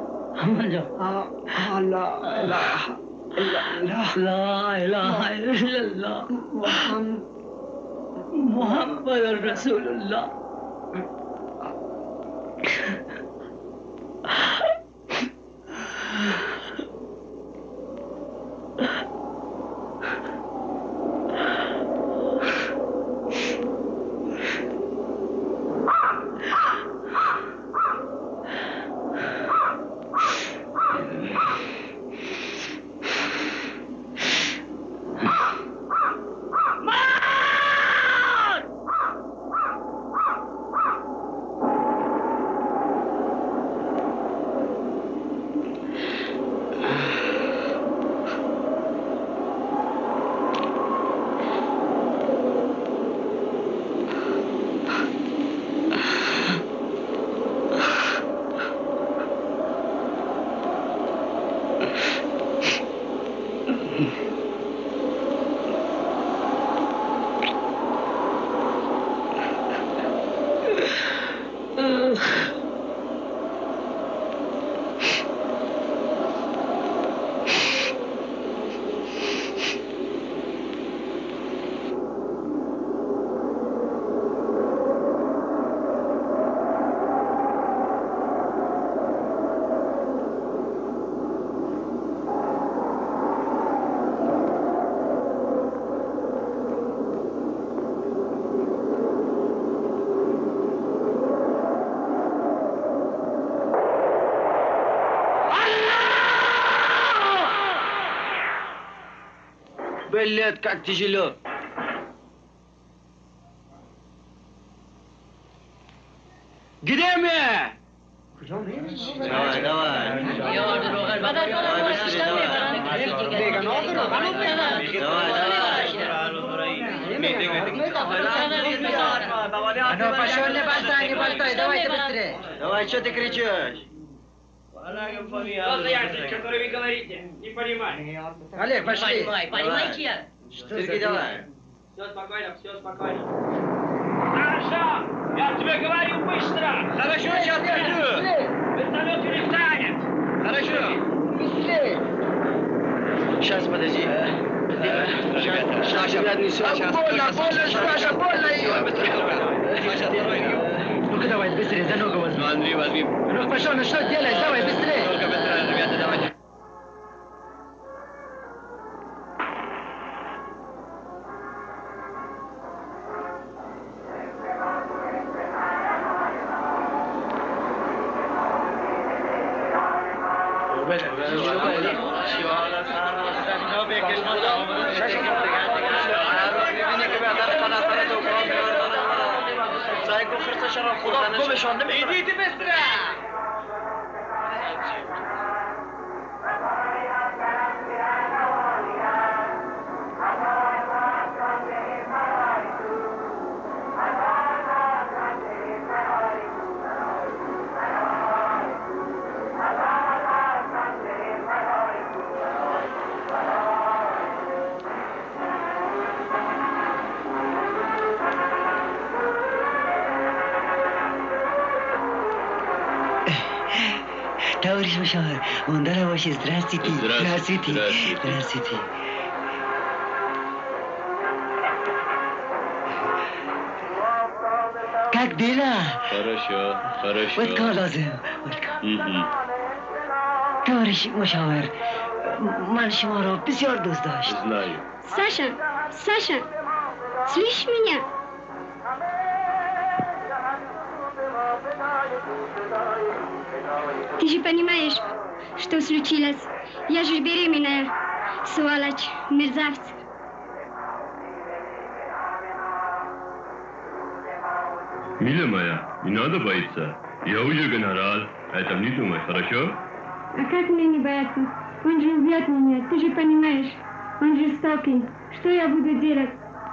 منجا لا إله إلا الله لا إله إلا الله محمد رسول الله Bellet kaktijilo. Gideme! Давай, давай. Давай, что ты кричишь? Который вы говорите, не понимаю. Олег, пошли. Понимаете? Сергей, давай. Все спокойно. Хорошо, я тебе говорю быстро. Хорошо, сейчас скажу. Вертолет улетает. Хорошо. Быстрее. Сейчас, подожди. Саша, больно ее. Ну-ка давай, быстрее, за ногу возьми. Ну, Андрей, возьми. Ну пошел, ну что делаешь? Давай, быстрее. Только быстрее, ребята, давайте. Идите быстро! Товарищ Мушавар, Здравствуйте. Здравствуйте. Как дела? Хорошо. Вот лазим. Товарищ Мушавар, من شما را بسیار دوست داشت. Знаю. Саша, слышишь меня? Ты же понимаешь, что случилось? Я же беременная, сволочь, мерзавец. Милая моя, не надо бояться. Я уже генерал. Это не думай, хорошо? А как мне не бояться? Он же убьет меня, ты же понимаешь. Он жестокий. Что я буду делать?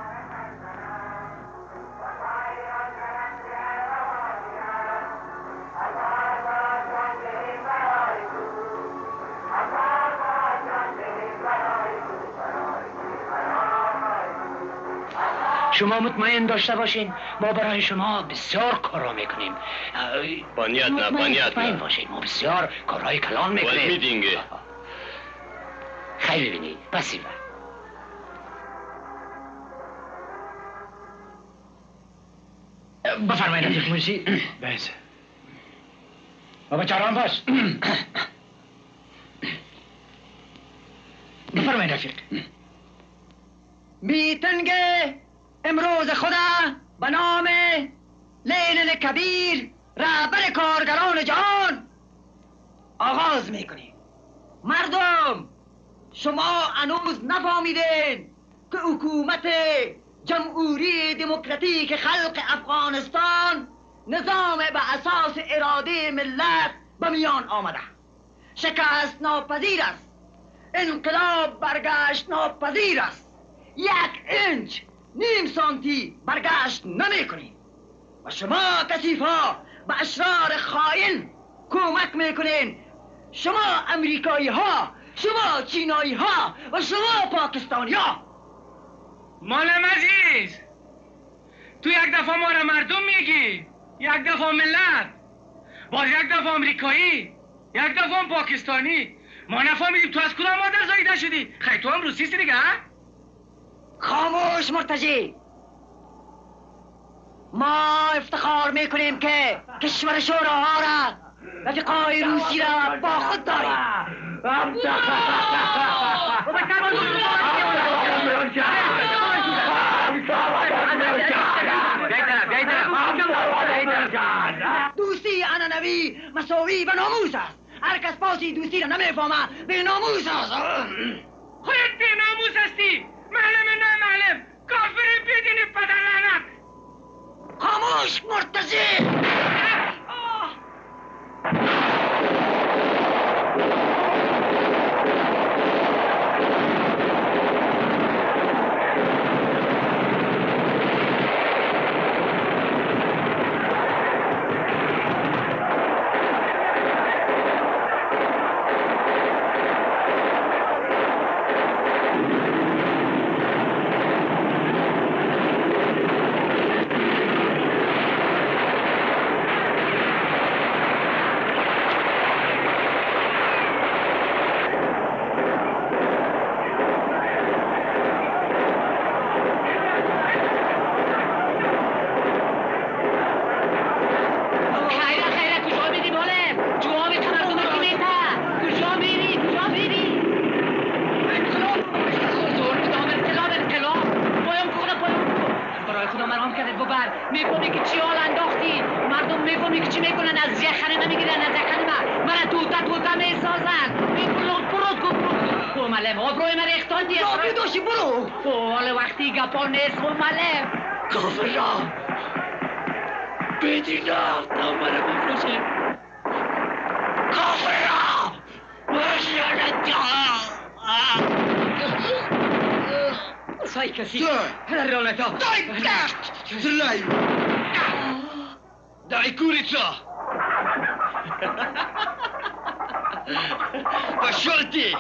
شما مطمئن داشته باشین ما برای شما بسیار کارا میکنیم. مطمئن باشین ما بسیار کارهای کلان میکنیم. خیلی ببینید بسیار بفرمایید رفیق منشی. بس بابا چاران باش. بفرمایید رفیق. میتنگ امروز خدا به نام لینن کبیر رهبر کارگران جهان آغاز میکنیم. مردم شما هنوز نفهمیدین که حکومت جمهوری دموکراتیک خلق افغانستان نظام به اساس اراده ملت به میان آمده. شکست ناپذیر است. انقلاب برگشت ناپذیر است. 1 اینچ نیم سانتی برگشت نمی کنید و شما کثیفا به اشرار خائن کمک میکنین. شما امریکایی ها، شما چینایی ها و شما پاکستانی ها. مالم عزیز تو یک دفعه ما را مردم میگی، یک دفعه ملت، باز یک دفعه امریکایی، یک دفعه پاکستانی. ما نفهمیدیم تو از کدام مادر زایده شدی؟ خیلی تو هم روسیستی دیگه ها؟ خاموش مرتجی. ما افتخار میکنیم که کشور شوراها را رفیقای روسی را با خود داریم. دوستی عنعنوی مساوی به ناموس است. هر کس پاسی دوستی را نمیفهمه به ناموس است. خودت به ناموس هستی. معلم نه معلم کافری بدین پدر لعنت خاموش مرتضی میفهمی که چی حال انداختی مردم میفهمی که چی میکنن از یخنه نمیگیرن از یخنه مرا توتا میسازن میکنن برو معلم آبروی من ریختاندی رابی داشتی برو حال وقتی گپا نیست معلم کافر را بدینا تا مرا بفروشه کافر را باشیانت سای کسی رالتا دای دای کوریتا باشلتی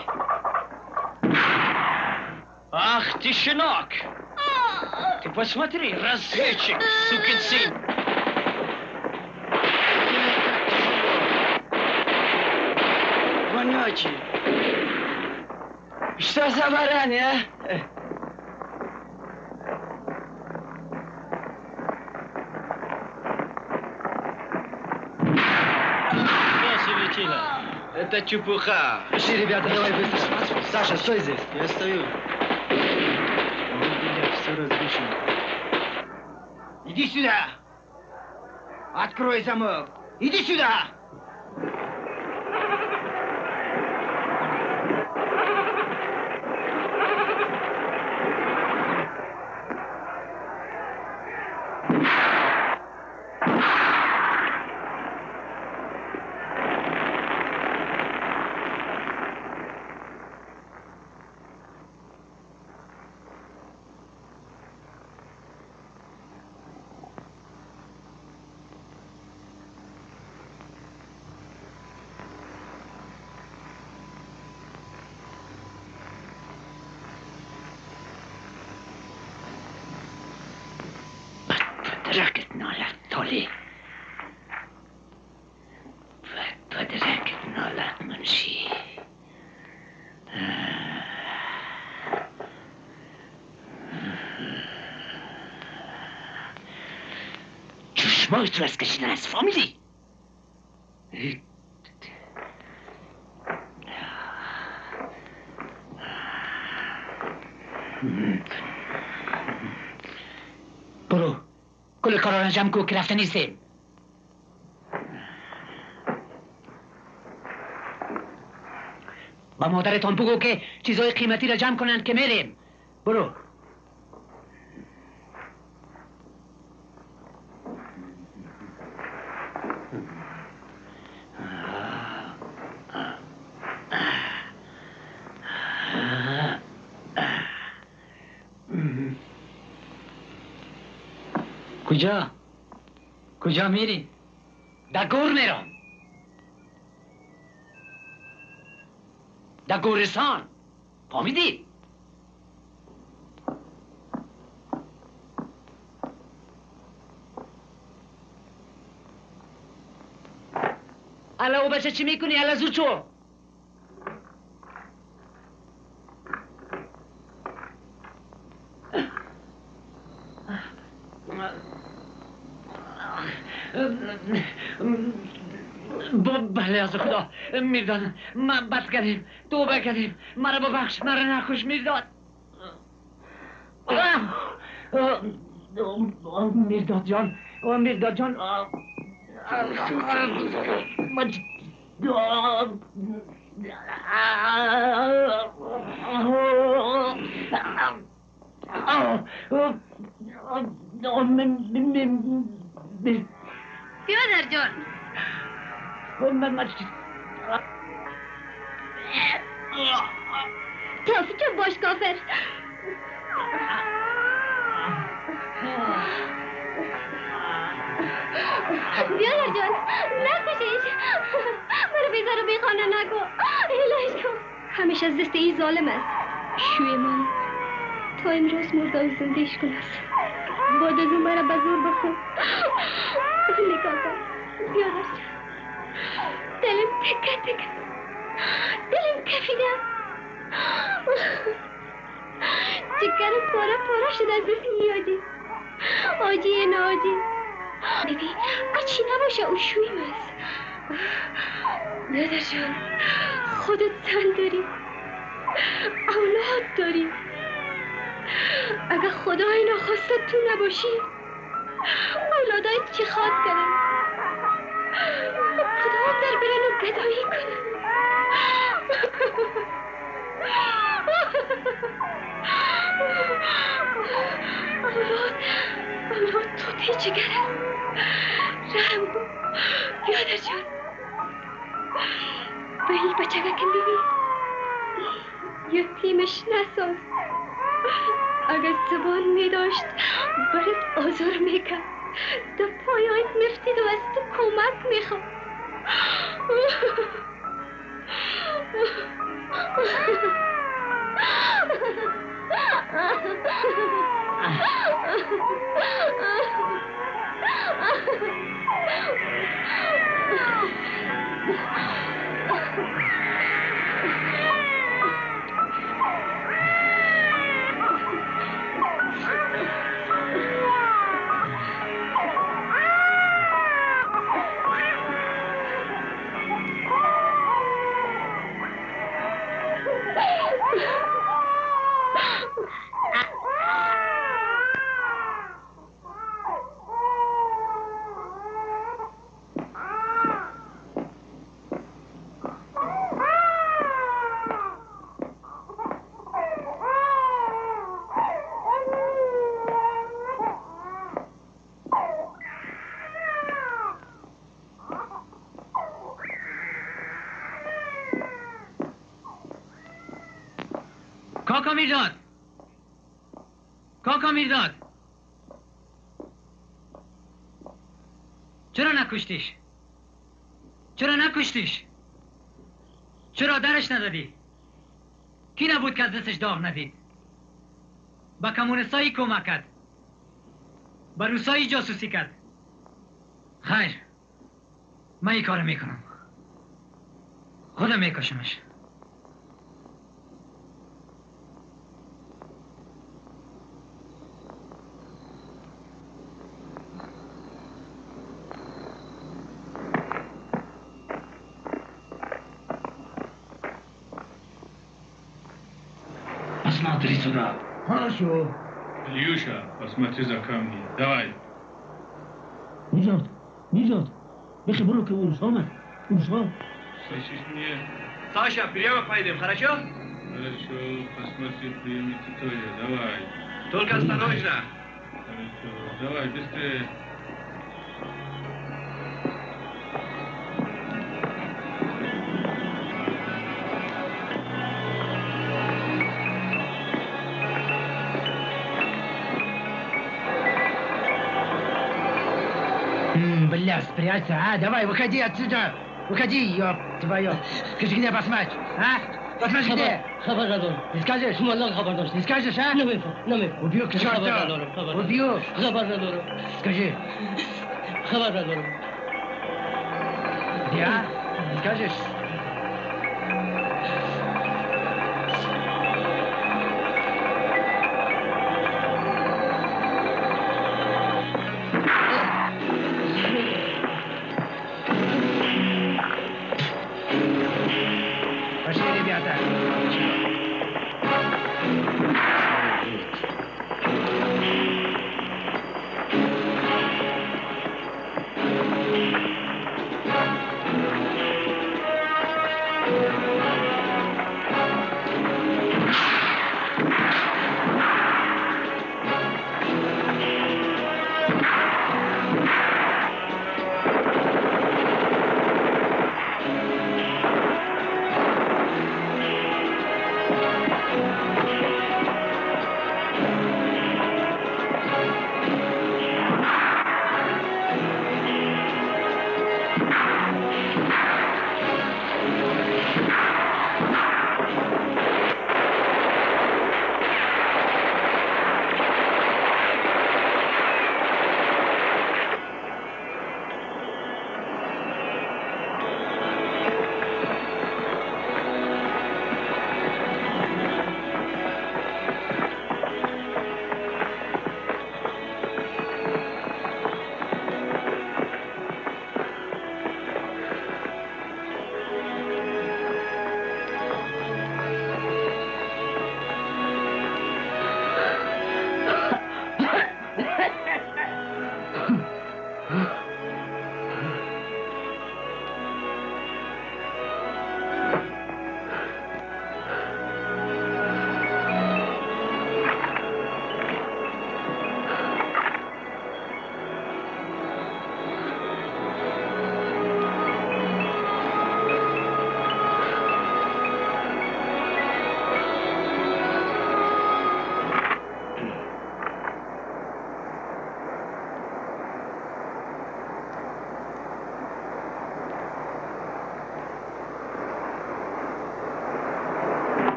Ах ты, щенок! Ты посмотри, разведчик, сукин сын! Вонючий! Что за бараны, а? Это чепуха. Пошли, ребята, давай быстро. Саша, стой здесь. Я стою. Все разрешено. Иди сюда! Открой замок! Иди сюда! بدرکت نالت تولی بدرکت نالت منشی چشمای تو از کشیدن از فامیلی برو کل کارا را جمع کو که رفته نیستیم با مادرتان بگو که چیزای قیمتی را جمع کنند که میریم برو کجا میری؟ در گور میرم در گورستان فهمیدی؟ الا او بچه چی میکنی؟ الا زود شو بله از خدا میرداد من بس کردیم توبه کردیم مرا ببخش مرا نکش میرداد میرداد جان بیادر جان کافی چون باش کافر بیادر جان نکشیش مرا بیزار و بیخانه نکن الهش کن همیشه از دست ای ظالم است شوی من تا امروز مرده و زندهش کن است بعد از اون مرا به زور بخون نکاح کن بیادر جان دلم تکه تکه دلم کفیدم جگرم پاره پاره شده از دست میادی آجی نه آجی ببین اچی نباشه او شویم است بیادر جان خودت زن داری اولاد داری اگر خدای نخواسته تو نباشی اولادایت چی خواد کنن کدام در برن و گدایی کنن اولاد توتی چگره رحم کن بیادر جان به این بچه کم ببین یتیمش نساز اگر زبان می داشت برات آزار میکرد در پایایت مفتید و از تو کمک میخواد کاکا میرداد چرا نکشتیش چرا درش ندادی کی نبود که از دستش داغ ندید با کمونستایی کمک کرد با روسایی جاسوسی کرد خیر من این کارو میکنم خودم میکشمش Посмотри сюда. Хорошо. Илюша, посмотри за камни. Давай. Нижат. Бехи буру, ки урус омад. Слышишь меня? Саша, прямо пойдем, хорошо? Хорошо, посмотри, примите тоже. Давай. Только осторожно. Хорошо, давай, быстрее. Бля, спрячься, а? Давай, выходи отсюда! Выходи, ёб твою! Скажи, где посмотри, а? Посмотри, где? خبر ندارم. Не скажешь? والله خبر داشت. Не скажешь, а? نمیفهم. Убью к черту! خبر ندارم. Убью! خبر ندارم. Скажи. خبر ندارم. Где, а? Не скажешь?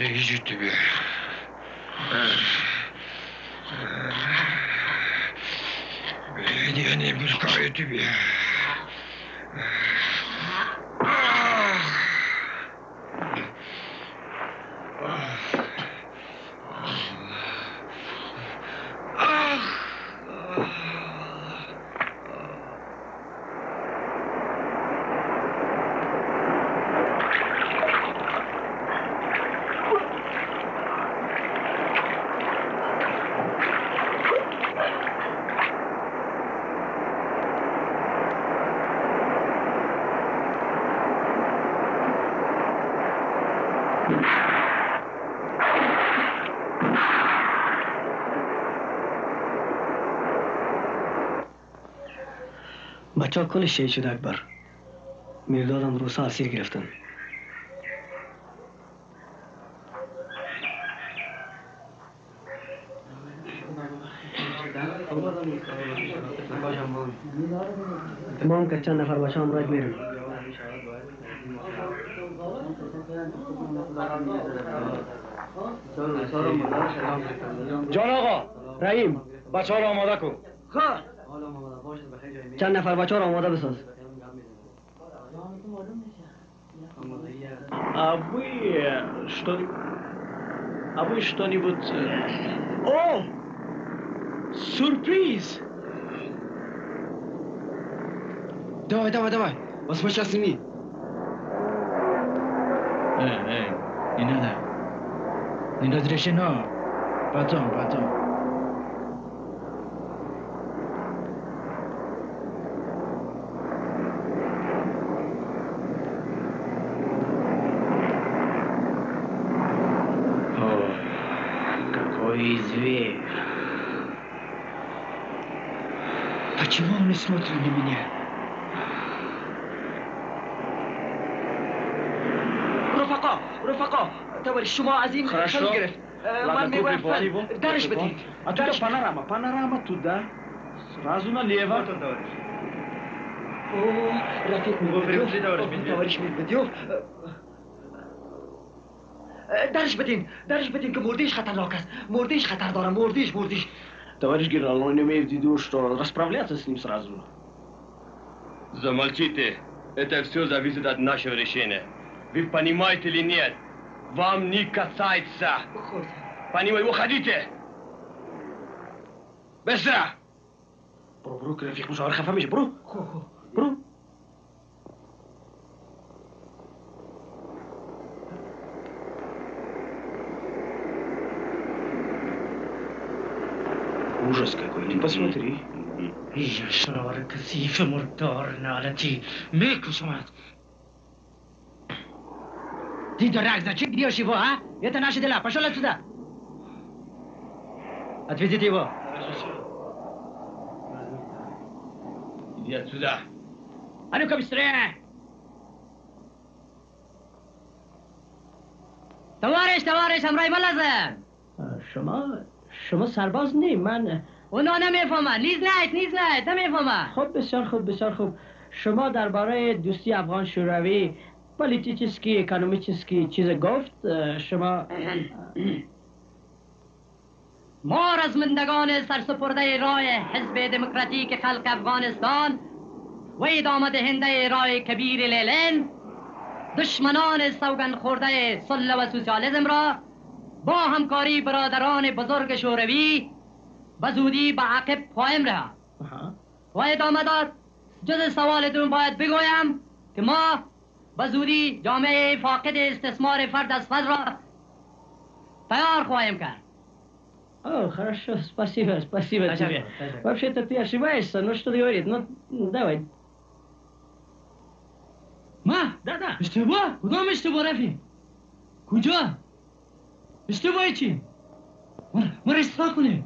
Иди тебе. Я не пускаю тебя. بچه کلش شهید شده اکبر. میردادم روسا اسیر گرفتن. تمام که چند نفر بچه هم راید میرن. جان آقا رحیم بچه ها رو آماده کن. خواه چند نفر بچه ها رو آماده بساز. А вы что-нибудь... О! Сюрприз! Давай. Вот мы сейчас сними. Не надо. Не разрешено. Потом. Зверь. Почему он не смотрит на меня? رفقا تولی شما از این خیلی گرفت من میبرم درش بدید Панорама туда. Сразу налево. رفیق تولیش میبدیوف درش بدین که مردیش خطرناک است. مردیش خطر داره. مردیش. Товарищ генерал, он имеет в виду, что расправляться с ним сразу. Замолчите. Это все зависит от нашего решения. Вы понимаете или нет? Вам не касается. Понимаете, уходите. Быстро! برو که رفیق مشاور خفه میشه. برو. Ужас какой, ты посмотри. Я шнур ксиф мурдор نالتی میکشمت. Ты дурак, зачем бьешь его, а? Это наши дела. Пошел отсюда. Отведите его. Иди отсюда. А ну-ка быстрее. توارش همراه ما لازم. شما سرباز نی من اونا نمیفهمن. نیز نه نمیفهمن. خب بسیار خوب. شما درباره دوستی افغان شوروی پولیتیسکی اکونومیسکی چیز گفت. شما ما رزمندگان سرسپرده راه حزب دموکراتیک خلق افغانستان و ادامه دهنده راه کبیر لیلن دشمنان سوگند خورده صلح و سوسیالیسم را با همکاری برادران بزرگ شوروی به زودی به عقب خواهیم رها. و ادامه داد. جز سوالتون باید بگویم که ما به زودی جامعه فاقد استثمار فرد از فرد را تیار خواهیم کرد. Хорошо, спасибо тебе. Вообще-то ты ошибаешься, но что ты говоришь? Ну, давай. Да. اشتباه؟ کدام اشتباه رفی؟ کجا؟ اشتباه چی؟ ما را اصلاح کنیم.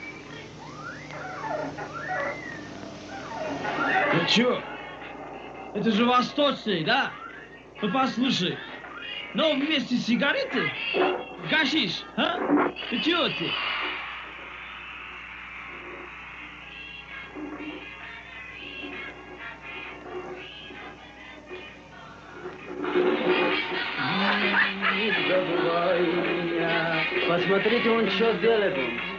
Чё? Это же восточный, да? Ну послушай, но вместе сигареты, гашиш, а? Ты чего ты? Посмотрите, он что делает.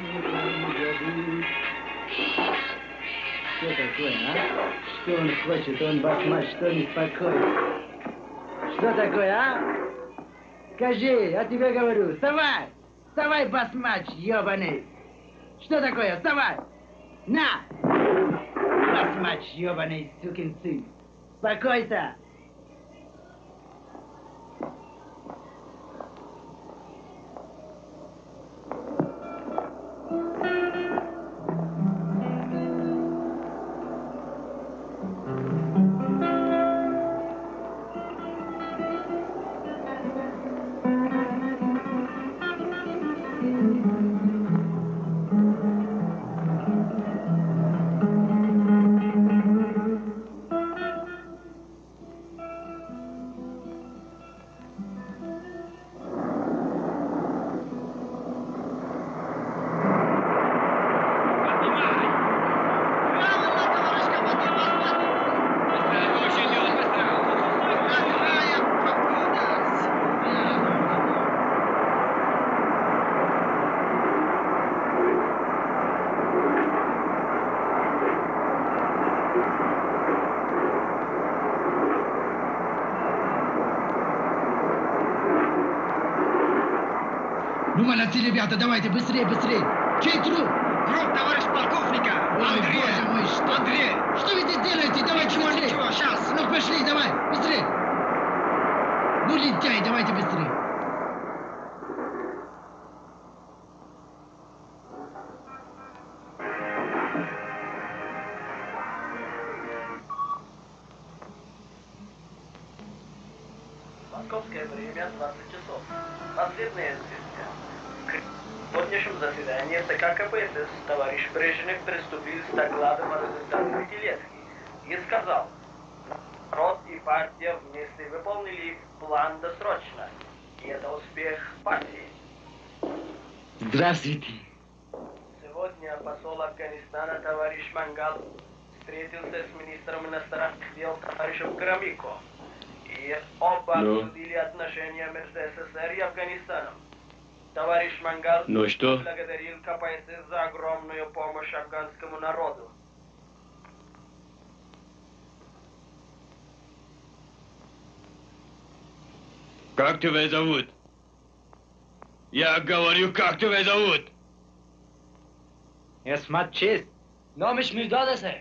Что такое, а? Что он хочет? Он басмач, что не спокоен? Что такое, а? Скажи, я тебе говорю, вставай! Вставай, басмач, ебаный! Что такое? Вставай! На! Басмач, ебаный, сукин сын! Спокойся! Ну, молодцы, ребята, давайте быстрее, быстрее. Чей труп? Труп товарищ полковника. Ой, боже мой, что? Андрей! Что вы здесь делаете? Давайте быстрее. Ничего, сейчас. Ну, пошли, давай, быстрее. Ну, лентяй, давайте быстрее. Московское время 20 часов. Последнее известие. В сегодняшнем заседании ЦК КПСС товарищ Брежнев приступил с докладом о результатах пятилетки и сказал, народ и партия вместе выполнили план досрочно, и это успех партии. Здравствуйте. Сегодня посол Афганистана товарищ Мангал встретился с министром иностранных дел товарищем Громико, и оба обсудили отношения между СССР и Афганистаном. Товарищ Мангал благодарил КПСС за огромную помощь афганскому народу. Как тебя зовут? Я говорю, как тебя зовут? Esmat chest. Nomish Mirdad ase.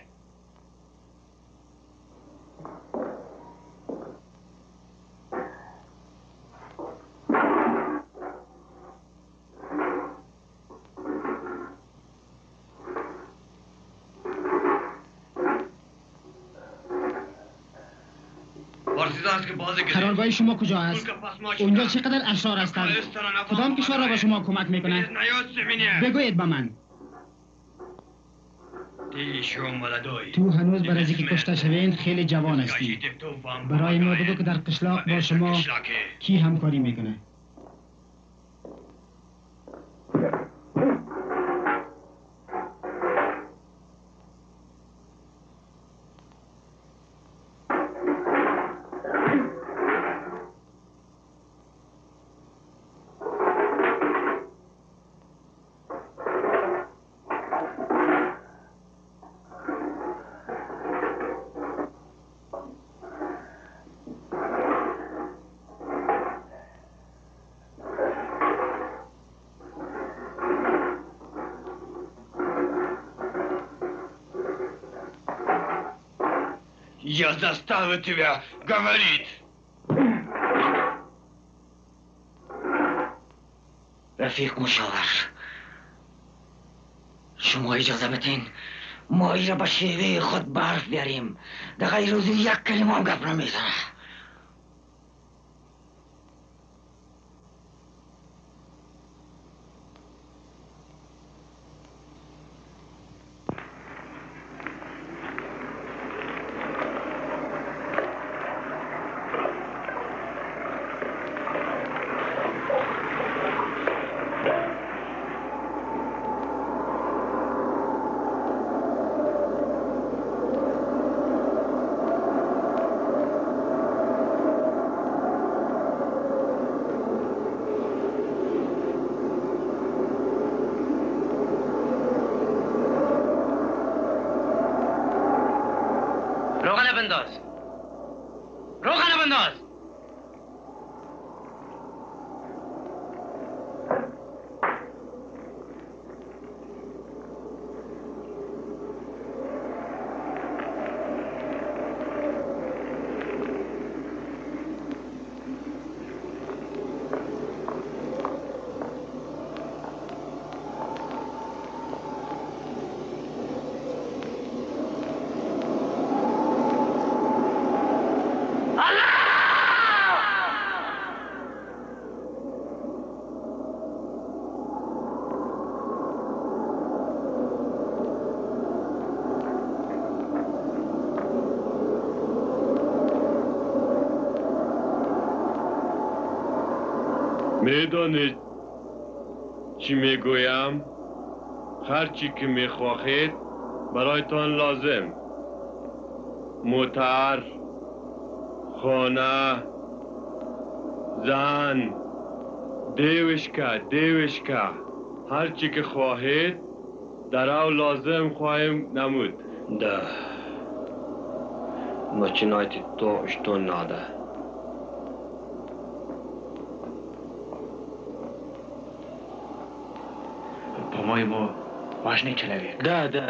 قرارگاه شما کجا است؟ اونجا چقدر اشرار هستند؟ کدام کشور را به شما کمک میکنه؟ بگویید به من. تو هنوز برای از اینکه کشته شوین خیلی جوان هستی. برای ما بگو که در قشلاق با شما کی همکاری میکنه؟ Я заставлю тебя говорить. رفیق مشاور شما اجازه بدین ما ای را به شیوه خود برف بیاریم در غیر روزی یک کلمه هم گپ نمیزنه بنداز. میدانید چی میگویم؟ هر چی که میخواهید برایتان لازم. موتر، خانه، زن، دیوشکا هر چی که خواهید در او لازم خواهیم نمود. Да. Начинайте то, что надо. По-моему, важный человек. Да, да.